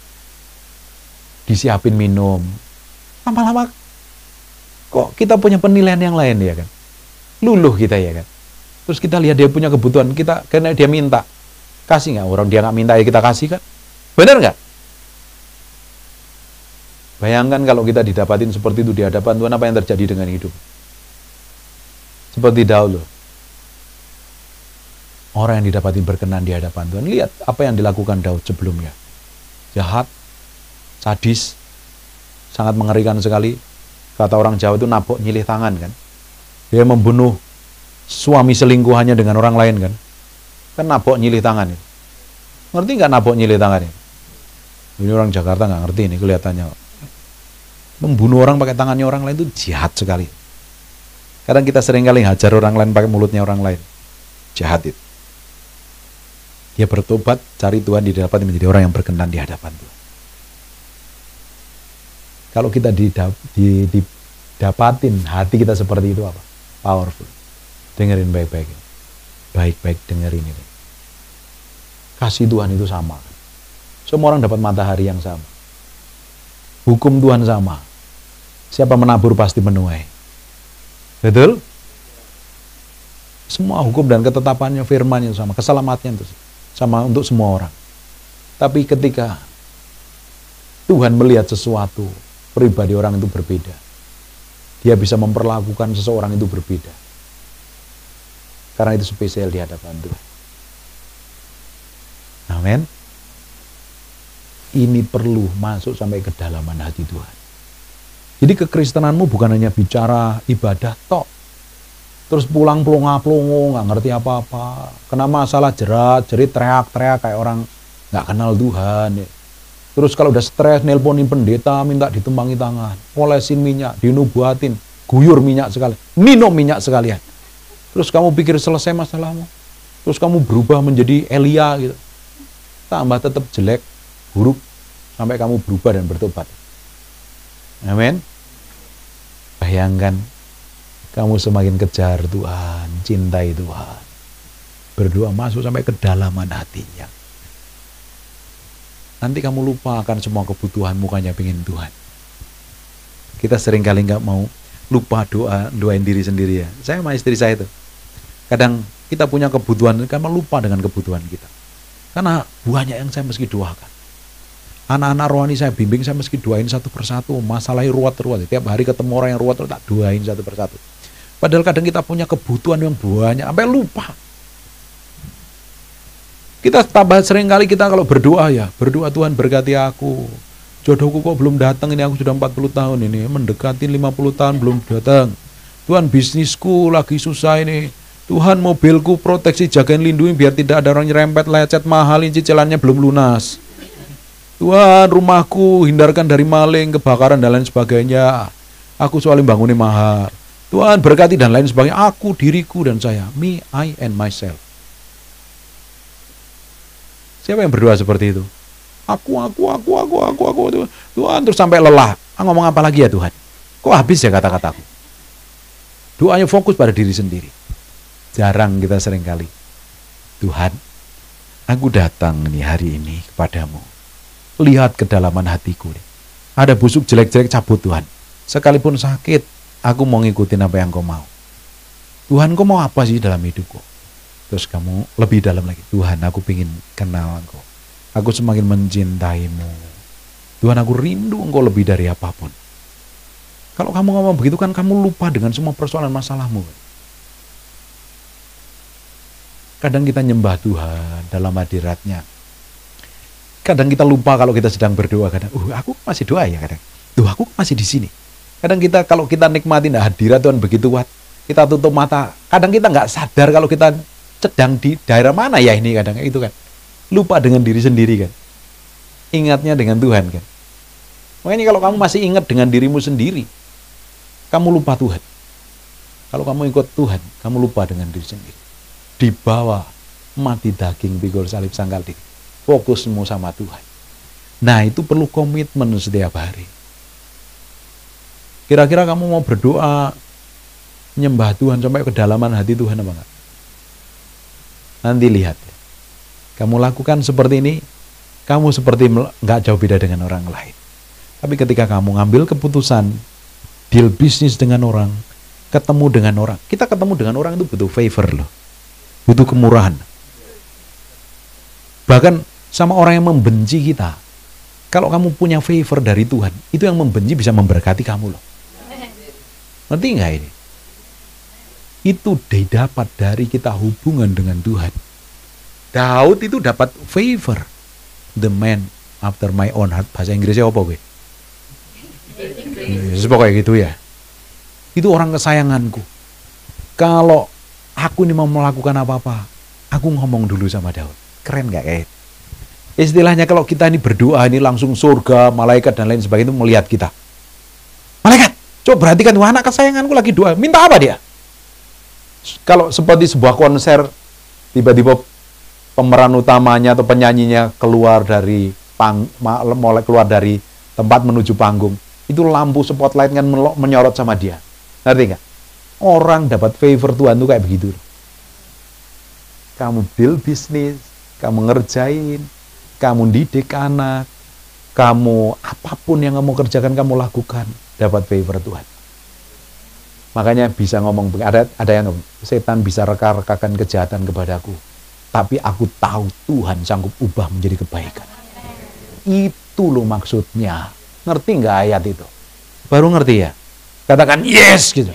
Disiapin minum. Lama-lama kok kita punya penilaian yang lain ya kan. Luluh kita ya kan. Terus kita lihat dia punya kebutuhan. Kita karena dia minta. Kasih nggak? Orang dia nggak minta ya kita kasih kan? Benar nggak? Bayangkan kalau kita didapatin seperti itu di hadapan Tuhan, apa yang terjadi dengan hidup? Seperti dahulu. Orang yang didapatin berkenan di hadapan Tuhan. Lihat apa yang dilakukan Daud sebelumnya. Jahat, sadis, sangat mengerikan sekali. Kata orang Jawa itu nabok nyilih tangan kan. Dia membunuh suami selingkuhannya dengan orang lain kan. Kan nabok nyilih tangan. Ngerti nggak nabok nyilih tangan ini? Ini orang Jakarta nggak ngerti ini kelihatannya. Membunuh orang pakai tangannya orang lain itu jahat sekali. Kadang kita sering kali hajar orang lain pakai mulutnya orang lain. Jahat itu. Dia bertobat, cari Tuhan, didapat menjadi orang yang berkenan di hadapan Tuhan. Kalau kita didap, didapatin hati kita seperti itu apa? Powerful. Dengerin baik-baik. Baik-baik dengerin ini. Kasih Tuhan itu sama. Semua orang dapat matahari yang sama. Hukum Tuhan sama. Siapa menabur pasti menuai. Betul? Semua hukum dan ketetapannya, firman-Nya sama. Keselamatannya itu sama untuk semua orang. Tapi ketika Tuhan melihat sesuatu, pribadi orang itu berbeda. Dia bisa memperlakukan seseorang itu berbeda. Karena itu spesial di hadapan Tuhan. Amin. Ini perlu masuk sampai ke dalaman hati Tuhan. Jadi kekristenanmu bukan hanya bicara ibadah tok. Terus pulang pelongo-pelongo, nggak ngerti apa-apa. Kena masalah jerat, jerit teriak-teriak kayak orang nggak kenal Tuhan. Ya. Terus kalau udah stres, nelponin pendeta, minta ditumpangi tangan. Olesin minyak, dinubuatin, guyur minyak sekali. Minum minyak sekalian. Terus kamu pikir selesai masalahmu. Terus kamu berubah menjadi Elia gitu. Tambah tetap jelek, buruk, sampai kamu berubah dan bertobat. Amin. Bayangkan, kamu semakin kejar Tuhan, cintai Tuhan. Berdoa masuk sampai ke dalaman hatinya. Nanti kamu lupa akan semua kebutuhan, mukanya pengen Tuhan. Kita sering kali nggak mau lupa doa, doain diri sendiri ya. Saya sama istri saya itu. Kadang kita punya kebutuhan, kita lupa dengan kebutuhan kita. Karena banyak yang saya mesti doakan. Anak-anak rohani saya bimbing, saya meski doain satu persatu, masalahnya ruwet-ruwet. Tiap hari ketemu orang yang ruwet, tak doain satu persatu. Padahal kadang kita punya kebutuhan yang banyak, sampai lupa. Kita tambah sering kali kita kalau berdoa ya, berdoa Tuhan berkati aku. Jodohku kok belum datang, ini aku sudah empat puluh tahun ini, mendekati lima puluh tahun belum datang. Tuhan bisnisku lagi susah ini. Tuhan mobilku proteksi, jagain, lindungi biar tidak ada orang nyerempet, lecet, mahal, ini cicilannya belum lunas. Tuhan rumahku hindarkan dari maling, kebakaran dan lain sebagainya. Aku soalnya bangunin mahal. Tuhan berkati dan lain sebagainya. Aku, diriku dan saya. Me, I and myself. Siapa yang berdoa seperti itu? Aku, aku, aku, aku, aku, aku. Tuhan terus sampai lelah. Ah, ngomong apa lagi ya Tuhan? Kok habis ya kata-kataku? Doanya fokus pada diri sendiri. Jarang kita seringkali. Tuhan, aku datang nih hari ini kepadamu. Lihat kedalaman hatiku. Ada busuk jelek-jelek, cabut Tuhan. Sekalipun sakit, aku mau ngikutin apa yang kau mau. Tuhan, kau mau apa sih dalam hidupku? Terus kamu lebih dalam lagi. Tuhan, aku ingin kenal engkau. Aku semakin mencintaimu. Tuhan, aku rindu engkau lebih dari apapun. Kalau kamu ngomong begitu kan kamu lupa dengan semua persoalan masalahmu. Kadang kita nyembah Tuhan dalam hadiratnya. Kadang kita lupa kalau kita sedang berdoa. Kadang, uh, aku masih doa ya kadang. Tuh, aku masih di sini. Kadang kita kalau kita nikmatin hadirat Tuhan begitu kuat, kita tutup mata. Kadang kita nggak sadar kalau kita sedang di daerah mana ya ini kadang itu kan. Lupa dengan diri sendiri kan. Ingatnya dengan Tuhan kan. Makanya kalau kamu masih ingat dengan dirimu sendiri, kamu lupa Tuhan. Kalau kamu ikut Tuhan, kamu lupa dengan diri sendiri. Di bawah mati daging pikul salib sangkal diri. Fokusmu sama Tuhan. Nah, itu perlu komitmen setiap hari. Kira-kira kamu mau berdoa nyembah Tuhan sampai ke kedalaman hati Tuhan apa enggak? Nanti lihat. Kamu lakukan seperti ini, kamu seperti enggak jauh beda dengan orang lain. Tapi ketika kamu ngambil keputusan deal bisnis dengan orang, ketemu dengan orang. Kita ketemu dengan orang itu butuh favor loh. Butuh kemurahan. Bahkan sama orang yang membenci kita. Kalau kamu punya favor dari Tuhan, itu yang membenci bisa memberkati kamu loh. Ngerti nggak ini? Itu didapat dari kita hubungan dengan Tuhan. Daud itu dapat favor. The man after my own heart. Bahasa Inggrisnya apa gue? Pokoknya gitu ya. Itu orang kesayanganku. Kalau aku ini mau melakukan apa-apa, aku ngomong dulu sama Daud. Keren gak kayak? Istilahnya kalau kita ini berdoa ini langsung surga, malaikat dan lain sebagainya itu melihat kita. Malaikat, coba perhatikan, wah anak kesayanganku lagi doa. Minta apa dia? Kalau seperti sebuah konser, tiba-tiba pemeran utamanya atau penyanyinya keluar dari pang, mulai keluar dari tempat menuju panggung, itu lampu spotlight kan menyorot sama dia. Ngerti nggak? Orang dapat favor Tuhan tuh kayak begitu. Kamu deal bisnis, kamu ngerjain, kamu didik anak, kamu apapun yang kamu kerjakan, kamu lakukan, dapat favor Tuhan. Makanya bisa ngomong, ada ada yang ngomong, setan bisa reka-rekakan kejahatan kepadaku, tapi aku tahu Tuhan sanggup ubah menjadi kebaikan. Itu loh maksudnya. Ngerti nggak ayat itu? Baru ngerti ya? Katakan yes gitu.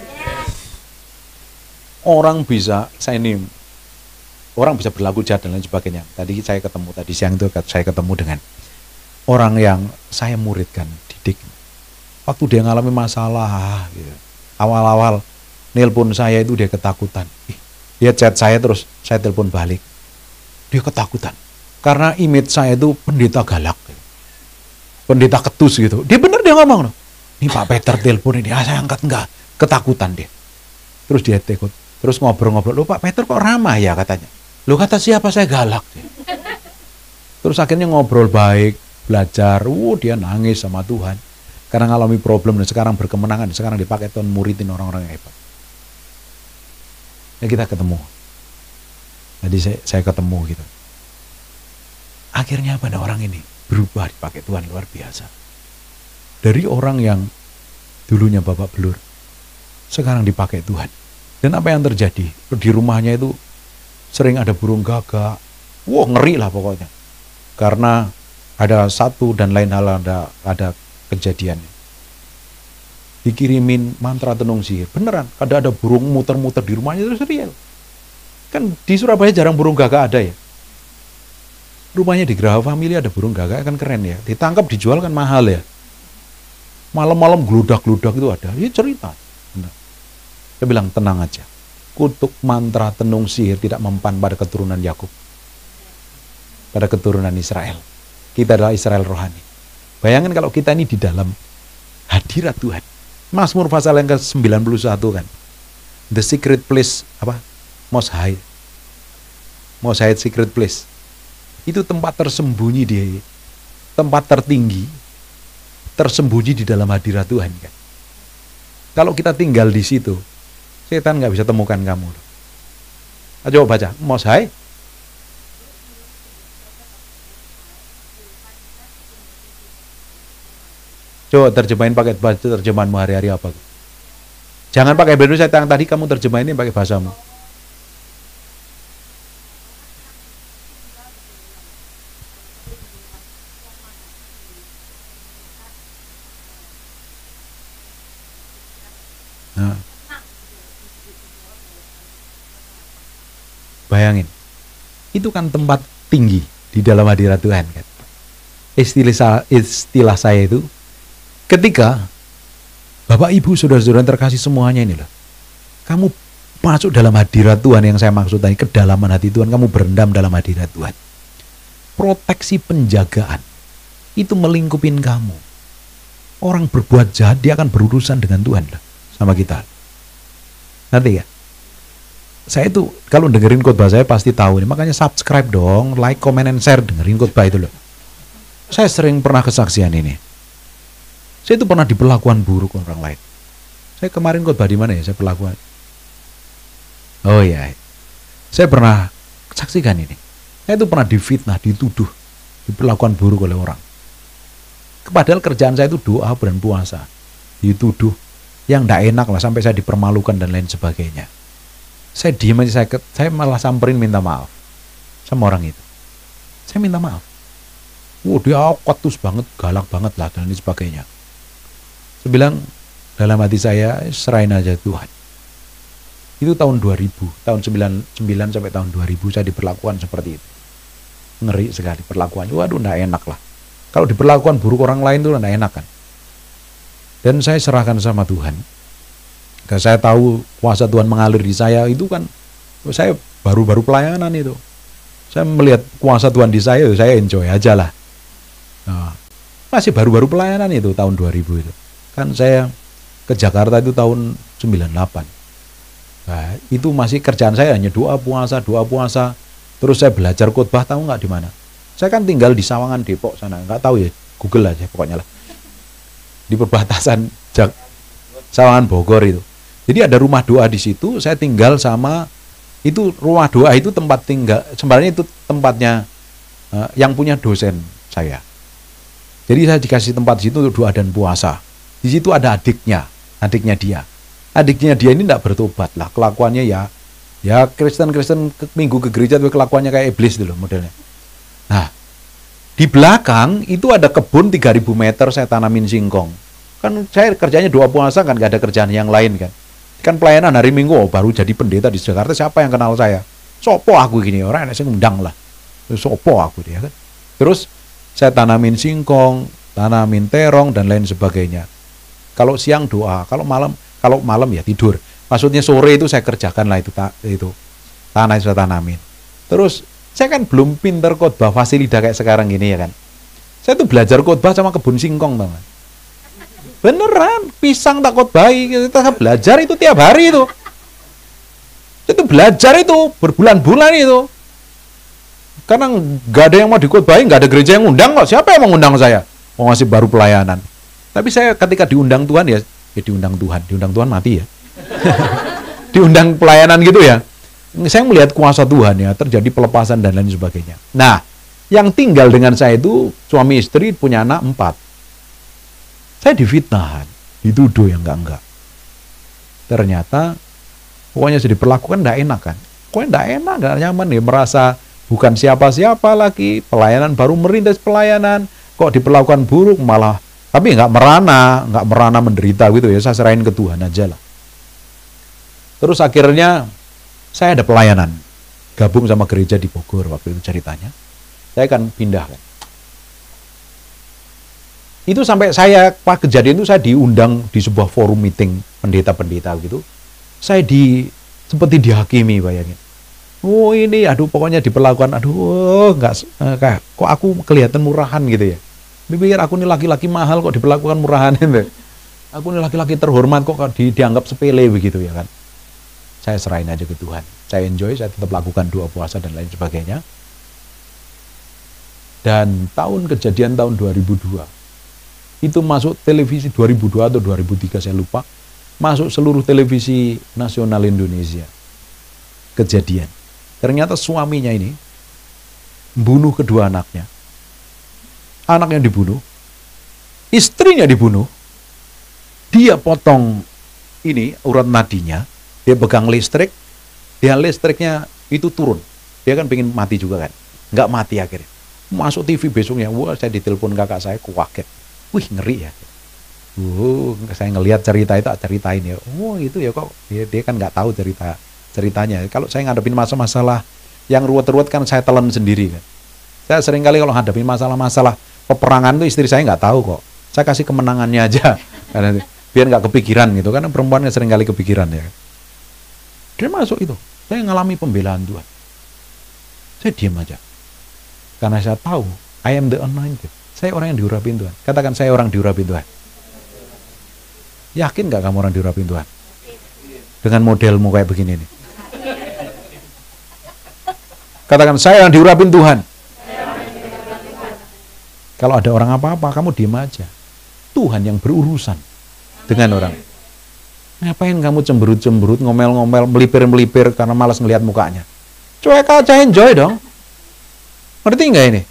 Orang bisa, saya ini orang bisa berlaku jahat dan lain sebagainya. Tadi saya ketemu, tadi siang itu saya ketemu dengan orang yang saya muridkan, didik. Waktu dia ngalami masalah, gitu. Awal-awal nelpon saya itu dia ketakutan. Ih, dia chat saya terus saya telepon balik. Dia ketakutan. Karena image saya itu pendeta galak. Pendeta ketus gitu. Dia bener dia ngomong. Ini Pak Peter telepon ini, ah, saya angkat enggak. Ketakutan dia. Terus dia tekut. Terus ngobrol-ngobrol. Loh Pak Peter kok ramah ya katanya. Loh kata siapa saya galak. Dia. Terus akhirnya ngobrol baik, belajar. Uh, dia nangis sama Tuhan. Karena ngalami problem dan sekarang berkemenangan. Sekarang dipakai Tuhan muridin orang-orang yang hebat. Ya kita ketemu. Jadi saya, saya ketemu gitu. Akhirnya pada orang ini berubah dipakai Tuhan luar biasa. Dari orang yang dulunya babak belur, sekarang dipakai Tuhan. Dan apa yang terjadi? Di rumahnya itu sering ada burung gagak. Wah, ngeri lah pokoknya. Karena ada satu dan lain hal, ada ada kejadian. Dikirimin mantra tenung sihir, beneran. Ada ada burung muter-muter di rumahnya, itu real. Kan di Surabaya jarang burung gagak ada ya. Rumahnya di Geraha Family ada burung gagak, kan keren ya. Ditangkap dijual kan mahal ya. Malam-malam geludak-geludak itu ada. Ini cerita. Benar. Saya bilang tenang aja. Kutuk mantra tenung sihir tidak mempan pada keturunan Yakub, pada keturunan Israel. Kita adalah Israel rohani. Bayangkan kalau kita ini di dalam hadirat Tuhan. Mazmur pasal yang ke sembilan puluh satu kan. The secret place apa? Most high. Most high secret place. Itu tempat tersembunyi di tempat tertinggi, tersembunyi di dalam hadirat Tuhan kan. Kalau kita tinggal di situ, setan nggak bisa temukan kamu. Ayo baca, Most High. Coba terjemahin pakai bahasa terjemahanmu hari-hari apa? Jangan pakai bahasa Indonesia yang tadi kamu terjemahin pakai bahasamu. Nah. Bayangin, itu kan tempat tinggi di dalam hadirat Tuhan kan. Istilah, istilah saya itu, ketika Bapak Ibu saudara-saudara terkasih semuanya ini loh, kamu masuk dalam hadirat Tuhan, yang saya maksud tadi kedalaman hati Tuhan, kamu berendam dalam hadirat Tuhan. Proteksi penjagaan itu melingkupin kamu. Orang berbuat jahat dia akan berurusan dengan Tuhan loh, sama kita. Nanti ya. Saya itu kalau dengerin khotbah saya pasti tahu nih, makanya subscribe dong, like, comment, and share, dengerin khotbah itu loh. Saya sering pernah kesaksian ini. Saya itu pernah diperlakukan buruk orang lain. Saya kemarin khotbah di mana ya? Saya perlakuan. Oh iya, saya pernah saksikan ini. Saya itu pernah difitnah, dituduh, diperlakukan buruk oleh orang. Padahal kerjaan saya itu doa dan puasa, dituduh yang tidak enak lah, sampai saya dipermalukan dan lain sebagainya. Saya diem aja, saya, saya malah samperin minta maaf sama orang itu. Saya minta maaf. Wah, dia kotus banget, galak banget lah dan lain sebagainya. Saya bilang dalam hati saya, serahin aja Tuhan. Itu tahun dua ribu, tahun sembilan puluh sembilan sampai tahun dua ribu saya diperlakukan seperti itu. Ngeri sekali perlakuannya. Waduh, tidak enak lah. Kalau diperlakukan buruk orang lain itu tidak enak kan. Dan saya serahkan sama Tuhan. Dan saya tahu kuasa Tuhan mengalir di saya itu kan, saya baru-baru pelayanan itu. Saya melihat kuasa Tuhan di saya, saya enjoy aja lah. Nah, masih baru-baru pelayanan itu tahun dua ribu itu. Kan saya ke Jakarta itu tahun sembilan puluh delapan. Nah, itu masih kerjaan saya hanya doa puasa, doa puasa. Terus saya belajar khotbah, tahu nggak di mana? Saya kan tinggal di Sawangan Depok sana, nggak tahu ya, Google aja pokoknya lah. Di perbatasan Jak Sawangan Bogor itu. Jadi ada rumah doa di situ, saya tinggal sama itu rumah doa itu tempat tinggal, sebenarnya itu tempatnya uh, yang punya dosen saya. Jadi saya dikasih tempat di situ untuk doa dan puasa. Di situ ada adiknya, adiknya dia. Adiknya dia ini tidak bertobat lah, kelakuannya ya ya Kristen-Kristen ke, minggu ke gereja tuh kelakuannya kayak iblis dulu modelnya. Nah, di belakang itu ada kebun tiga ribu meter saya tanamin singkong. Kan saya kerjanya doa puasa kan, gak ada kerjaan yang lain kan. Kan pelayanan hari Minggu, oh, baru jadi pendeta di Jakarta, siapa yang kenal saya? Sopo aku gini, orang yang ngundang lah. Sopo aku dia kan. Terus saya tanamin singkong, tanamin terong dan lain sebagainya. Kalau siang doa, kalau malam kalau malam ya tidur. Maksudnya sore itu saya kerjakan lah itu ta, itu tanah yang saya tanamin. Terus saya kan belum pinter khotbah fasilida kayak sekarang gini ya kan. Saya tuh belajar khotbah sama kebun singkong, teman. Beneran, pisang tak khotbahi, kita belajar itu tiap hari itu. Itu belajar itu berbulan-bulan itu. Karena nggak ada yang mau dikhotbahi, nggak ada gereja yang undang kok. Siapa yang mengundang saya? Mau ngasih baru pelayanan. Tapi saya ketika diundang Tuhan ya, ya diundang Tuhan, diundang Tuhan mati ya. Diundang pelayanan gitu ya. Saya melihat kuasa Tuhan ya, terjadi pelepasan dan lain sebagainya. Nah, yang tinggal dengan saya itu suami istri, punya anak empat. Saya difitnah, dituduh yang enggak-enggak. Ternyata pokoknya jadi perlakukan enggak enak kan. Pokoknya enggak enak, enggak nyaman ya, merasa bukan siapa-siapa lagi, pelayanan baru merintis pelayanan, kok diperlakukan buruk malah, tapi nggak merana, nggak merana menderita gitu ya, saya serahin ke Tuhan aja lah. Terus akhirnya saya ada pelayanan, gabung sama gereja di Bogor waktu itu ceritanya, saya akan pindah kan. Itu sampai saya, pas kejadian itu saya diundang di sebuah forum meeting pendeta-pendeta gitu, saya di seperti dihakimi, bayangin. Oh ini, aduh pokoknya diperlakukan, aduh nggak, kayak kok aku kelihatan murahan gitu ya. Pikir aku ini laki-laki mahal kok diperlakukan murahan gitu. Aku ini laki-laki terhormat kok di, dianggap sepele begitu ya kan. Saya serahin aja ke Tuhan. Saya enjoy, saya tetap lakukan doa puasa dan lain sebagainya. Dan tahun kejadian tahun dua ribu dua itu masuk televisi dua ribu dua atau dua ribu tiga saya lupa, masuk seluruh televisi nasional Indonesia. Kejadian. Ternyata suaminya ini bunuh kedua anaknya. Anaknya dibunuh, istrinya dibunuh. Dia potong ini urat nadinya, dia pegang listrik, dia listriknya itu turun. Dia kan pengen mati juga kan, nggak mati akhirnya. Masuk T V besoknya, wah saya ditelepon kakak saya, kaget. Wih ngeri ya. Uh, saya ngelihat cerita itu, ceritain ya. Oh itu ya kok dia, dia kan nggak tahu cerita ceritanya. Kalau saya ngadepin masalah-masalah yang ruwet-ruwet kan saya telan sendiri kan. Saya sering kali kalau ngadepin masalah-masalah peperangan itu istri saya nggak tahu kok. Saya kasih kemenangannya aja, karena biar nggak kepikiran gitu. Karena perempuan sering kali kepikiran ya. Dia masuk itu, saya ngalami pembelaan Tuhan. Saya diam aja, karena saya tahu I am the anointed. Saya orang yang diurapin Tuhan. Katakan saya orang diurapin Tuhan. Yakin nggak kamu orang diurapin Tuhan? Dengan modelmu kayak begini nih. Katakan saya orang diurapin Tuhan. Kalau ada orang apa-apa, kamu diam aja. Tuhan yang berurusan dengan orang. Ngapain kamu cemberut-cemberut, ngomel-ngomel, melipir-melipir karena malas ngelihat mukanya? Cuek aja, enjoy dong. Ngerti nggak ini?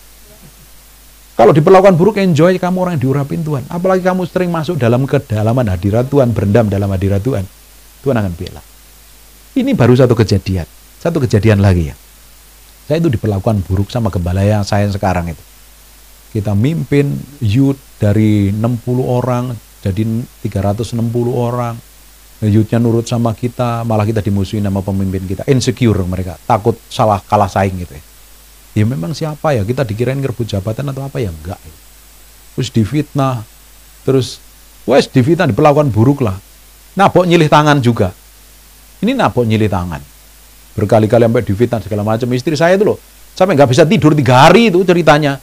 Kalau diperlakukan buruk, enjoy, kamu orang yang diurapin Tuhan. Apalagi kamu sering masuk dalam kedalaman hadirat Tuhan, berendam dalam hadirat Tuhan. Tuhan akan bela. Ini baru satu kejadian. Satu kejadian lagi ya. Saya itu diperlakukan buruk sama gembala yang saya sekarang itu. Kita mimpin youth dari enam puluh orang, jadi tiga ratus enam puluh orang. Youthnya nurut sama kita, malah kita dimusuhin sama pemimpin kita. Insecure mereka, takut salah kalah saing gitu ya. Ya memang siapa ya, kita dikirain ngerebut jabatan atau apa ya, enggak. Terus difitnah, terus wes difitnah, diperlakukan buruk lah. Nabok nyilih tangan juga. Ini nabok nyilih tangan. Berkali-kali sampai difitnah segala macam. Istri saya itu loh, sampai nggak bisa tidur tiga hari itu ceritanya.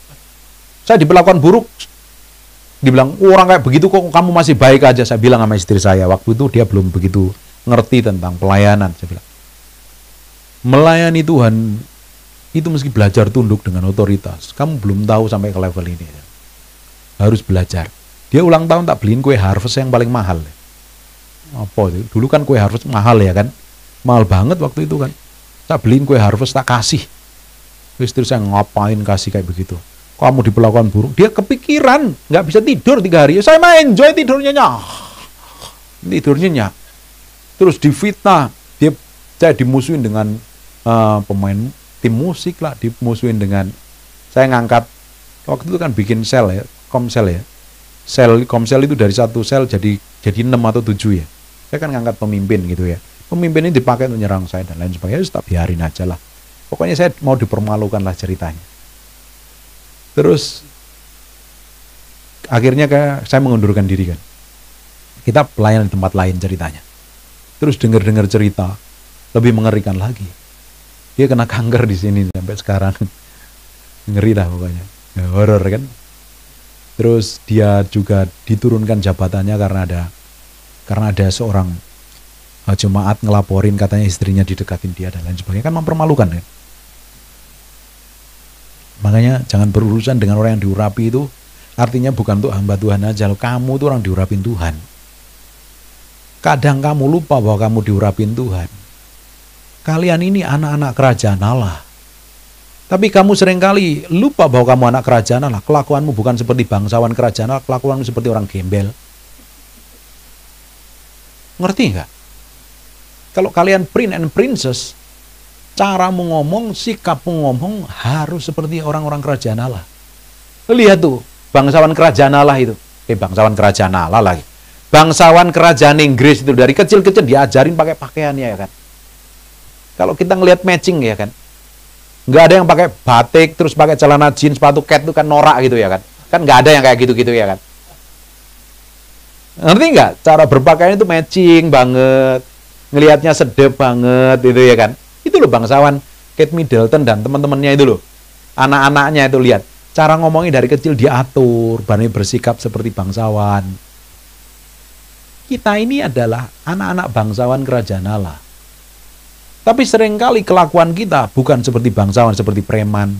Saya diperlakukan buruk. Dibilang, orang kayak begitu kok kamu masih baik aja. Saya bilang sama istri saya, waktu itu dia belum begitu ngerti tentang pelayanan. Saya bilang, melayani Tuhan itu mesti belajar tunduk dengan otoritas. Kamu belum tahu sampai ke level ini. Harus belajar. Dia ulang tahun tak beliin kue harvest yang paling mahal. Apa itu? Dulu kan kue harvest mahal ya kan? Mahal banget waktu itu kan. Tak beliin kue harvest tak kasih. Istri saya ngapain kasih kayak begitu? Kamu diperlakukan buruk. Dia kepikiran, nggak bisa tidur tiga hari. Saya mah enjoy tidurnya nyah. Tidurnya nyah. Terus difitnah. Dia saya dimusuhin dengan uh, pemain tim musik lah, dimusuhin dengan saya ngangkat waktu itu kan bikin sel ya, komsel ya, sel komsel itu dari satu sel jadi jadi enam atau tujuh ya. Saya kan ngangkat pemimpin gitu ya. Pemimpin ini dipakai untuk nyerang saya dan lain sebagainya. Tak biarin aja lah. Pokoknya saya mau dipermalukan lah ceritanya. Terus akhirnya kayak saya mengundurkan diri kan. Kita pelayan di tempat lain ceritanya. Terus dengar-dengar cerita lebih mengerikan lagi. Dia kena kanker di sini sampai sekarang. Ngeri lah pokoknya. Ya, horor kan. Terus dia juga diturunkan jabatannya karena ada karena ada seorang uh, jemaat ngelaporin katanya istrinya didekatin dia dan lain sebagainya. Kan mempermalukan kan. Makanya jangan berurusan dengan orang yang diurapi itu. Artinya bukan untuk hamba Tuhan aja. Kamu tuh orang diurapin Tuhan. Kadang kamu lupa bahwa kamu diurapin Tuhan. Kalian ini anak-anak kerajaan Allah. Tapi kamu seringkali lupa bahwa kamu anak kerajaan Allah. Kelakuanmu bukan seperti bangsawan kerajaan Allah. Kelakuanmu seperti orang gembel. Ngerti nggak? Kalau kalian prince and princess, caramu ngomong, sikapmu ngomong harus seperti orang-orang kerajaan Allah. Lihat tuh, bangsawan kerajaan Allah itu. Eh, bangsawan kerajaan Allah lagi. Bangsawan kerajaan Inggris itu dari kecil-kecil diajarin pakai pakaiannya ya kan. Kalau kita ngelihat matching ya kan. Nggak ada yang pakai batik, terus pakai celana jeans, sepatu cat itu kan norak gitu ya kan. Kan nggak ada yang kayak gitu-gitu ya kan. Ngerti nggak? Cara berpakaian itu matching banget. Ngelihatnya sedep banget itu ya kan. Itu loh bangsawan Kate Middleton dan teman-temannya itu loh. Anak-anaknya itu lihat. Cara ngomongnya dari kecil diatur, berani bersikap seperti bangsawan. Kita ini adalah anak-anak bangsawan kerajaan Allah. Tapi seringkali kelakuan kita bukan seperti bangsawan, seperti preman.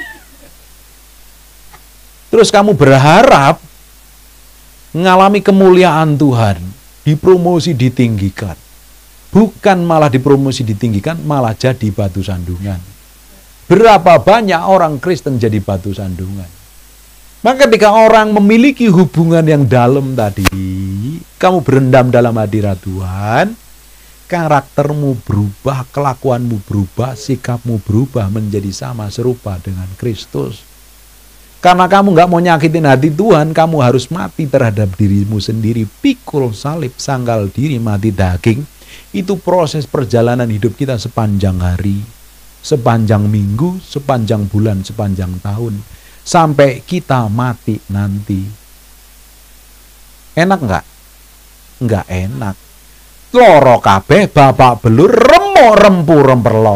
Terus kamu berharap mengalami kemuliaan Tuhan, dipromosi, ditinggikan. Bukan malah dipromosi, ditinggikan, malah jadi batu sandungan. Berapa banyak orang Kristen jadi batu sandungan. Maka ketika orang memiliki hubungan yang dalam tadi, kamu berendam dalam hadirat Tuhan, karaktermu berubah, kelakuanmu berubah, sikapmu berubah menjadi sama serupa dengan Kristus. Karena kamu nggak mau nyakitin hati Tuhan, kamu harus mati terhadap dirimu sendiri. Pikul salib, sangkal diri, mati daging. Itu proses perjalanan hidup kita sepanjang hari, sepanjang minggu, sepanjang bulan, sepanjang tahun. Sampai kita mati nanti. Enak nggak? Nggak enak. Loro kabeh, bapak belur, remuk rempu remperlo.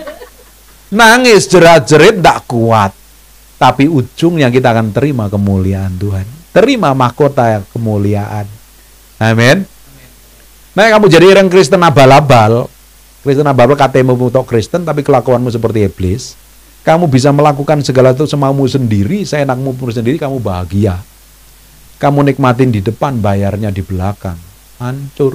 Nangis jerat-jerit ndak kuat. Tapi ujungnya kita akan terima kemuliaan Tuhan. Terima mahkota kemuliaan. Amin. Nah, kamu jadi orang Kristen abal-abal, Kristen abal-abal katemu untuk Kristen, tapi kelakuanmu seperti iblis. Kamu bisa melakukan segala itu semaumu sendiri, seenakmu pun sendiri, kamu bahagia. Kamu nikmatin di depan, bayarnya di belakang. Hancur.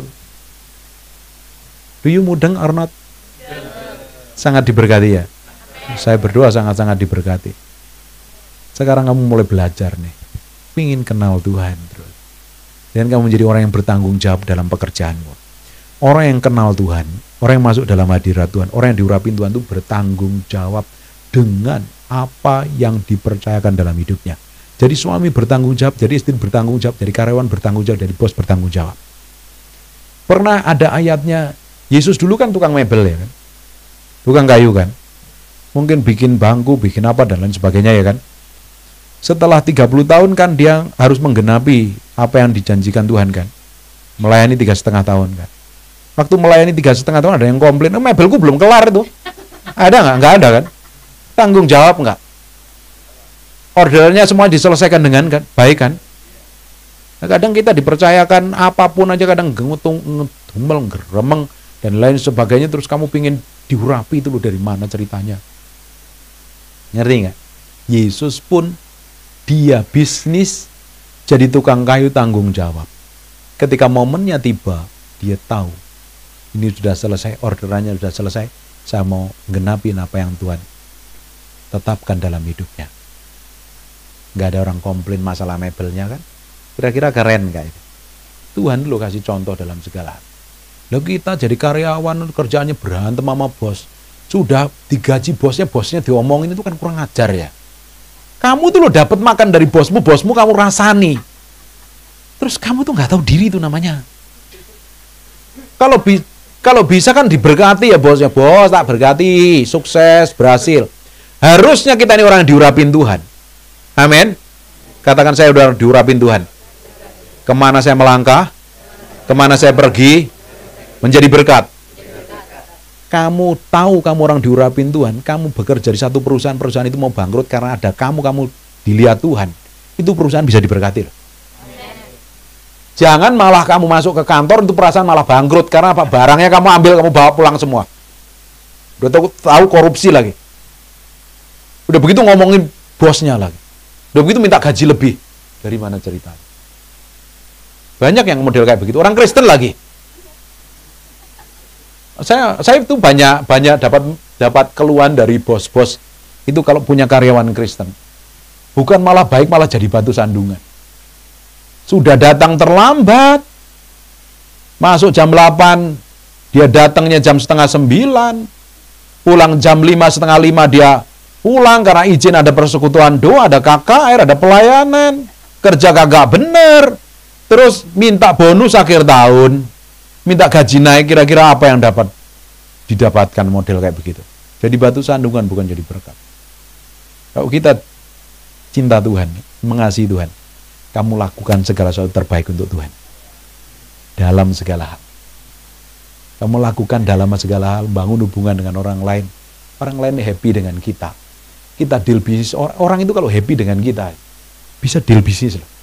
Do you mudeng or not? Sangat diberkati ya. Saya berdoa sangat-sangat diberkati. Sekarang kamu mulai belajar nih. Pingin kenal Tuhan terus. Dan kamu menjadi orang yang bertanggung jawab dalam pekerjaanmu. Orang yang kenal Tuhan, orang yang masuk dalam hadirat Tuhan, orang yang diurapin Tuhan itu bertanggung jawab dengan apa yang dipercayakan dalam hidupnya. Jadi suami bertanggung jawab, jadi istri bertanggung jawab, jadi karyawan bertanggung jawab, jadi bos bertanggung jawab. Pernah ada ayatnya, Yesus dulu kan tukang mebel ya kan? Tukang kayu kan? Mungkin bikin bangku, bikin apa dan lain sebagainya ya kan? Setelah tiga puluh tahun kan dia harus menggenapi apa yang dijanjikan Tuhan kan. Melayani tiga setengah tahun kan. Waktu melayani tiga setengah tahun ada yang komplain, oh, mebelku belum kelar itu. Ada nggak? Nggak ada kan? Tanggung jawab nggak? Ordernya semua diselesaikan dengan kan? Baik kan? Nah, kadang kita dipercayakan apapun aja, kadang gengutung, ngedumel, geremeng, dan lain sebagainya, terus kamu pingin diurapi itu loh, dari mana ceritanya? Ngerti nggak? Yesus pun dia bisnis jadi tukang kayu tanggung jawab. Ketika momennya tiba, dia tahu ini sudah selesai, orderannya sudah selesai, saya mau genapin apa yang Tuhan tetapkan dalam hidupnya. Nggak ada orang komplain masalah mebelnya kan? Kira-kira keren nggak itu? Tuhan dulu kasih contoh dalam segala hal. Lalu kita jadi karyawan, kerjaannya berantem sama bos. Sudah digaji bosnya, bosnya diomongin, itu kan kurang ajar ya. Kamu tuh lo dapat makan dari bosmu, bosmu kamu rasani. Terus kamu tuh nggak tahu diri itu namanya. Kalau bi kalau bisa kan diberkati ya bosnya, bos tak berkati, sukses, berhasil. Harusnya kita ini orang yang diurapin Tuhan. Amin. Katakan, saya udah diurapin Tuhan. Kemana saya melangkah, kemana saya pergi, menjadi berkat. Kamu tahu kamu orang diurapin Tuhan, kamu bekerja di satu perusahaan, perusahaan itu mau bangkrut karena ada kamu, kamu dilihat Tuhan, itu perusahaan bisa diberkati. Jangan malah kamu masuk ke kantor, itu perasaan malah bangkrut, karena apa? Barangnya kamu ambil, kamu bawa pulang semua. Udah tahu, tahu korupsi lagi. Udah begitu ngomongin bosnya lagi. Udah begitu minta gaji lebih. Dari mana ceritanya? Banyak yang model kayak begitu, orang Kristen lagi. Saya saya itu banyak banyak dapat dapat keluhan dari bos-bos itu kalau punya karyawan Kristen. Bukan malah baik, malah jadi batu sandungan. Sudah datang terlambat. Masuk jam delapan, dia datangnya jam setengah sembilan. Pulang jam lima, setengah lima dia pulang karena izin ada persekutuan doa, ada K K R, ada pelayanan. Kerja kagak bener. Terus minta bonus akhir tahun. Minta gaji naik, kira-kira apa yang dapat didapatkan model kayak begitu. Jadi batu sandungan, bukan jadi berkat. Kalau kita cinta Tuhan, mengasihi Tuhan, kamu lakukan segala sesuatu terbaik untuk Tuhan. Dalam segala hal. Kamu lakukan dalam segala hal, bangun hubungan dengan orang lain. Orang lain happy dengan kita. Kita deal bisnis. Orang itu kalau happy dengan kita, bisa deal bisnis loh.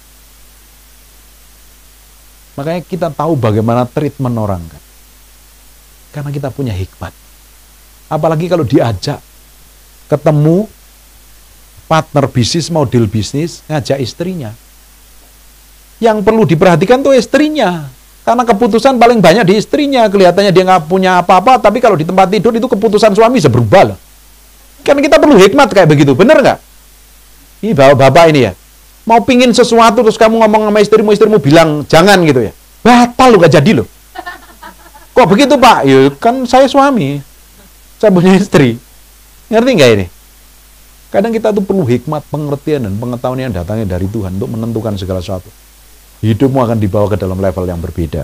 Makanya kita tahu bagaimana treatment orang kan. Karena kita punya hikmat. Apalagi kalau diajak ketemu partner bisnis, mau deal bisnis, ngajak istrinya. Yang perlu diperhatikan tuh istrinya. Karena keputusan paling banyak di istrinya. Kelihatannya dia nggak punya apa-apa, tapi kalau di tempat tidur itu keputusan suami bisa berubah loh. Kan kita perlu hikmat kayak begitu, bener nggak? Ini bapak-bapak ini ya. Mau pingin sesuatu terus kamu ngomong sama istrimu, istrimu bilang jangan gitu ya. Batal lo, gak jadi loh. Kok begitu Pak? Ya kan saya suami. Saya punya istri. Ngerti nggak ini? Kadang kita tuh perlu hikmat, pengertian, dan pengetahuan yang datangnya dari Tuhan untuk menentukan segala sesuatu. Hidupmu akan dibawa ke dalam level yang berbeda.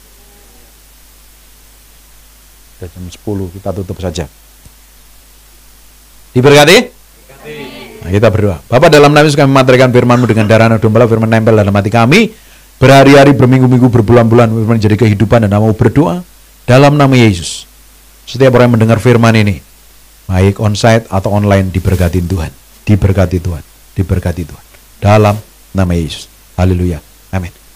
Sudah jam sepuluh, kita tutup saja. Diberkati? Nah, kita berdoa. Bapa, dalam nama Yesus kami memateraikan firman-Mu dengan darah anak domba, firman nempel dalam hati kami. Berhari-hari, berminggu-minggu, berbulan-bulan, firman jadi kehidupan, dan namamu berdoa. Dalam nama Yesus. Setiap orang yang mendengar firman ini, baik onsite atau online, diberkati Tuhan. Diberkati Tuhan. Diberkati Tuhan. Dalam nama Yesus. Haleluya. Amin.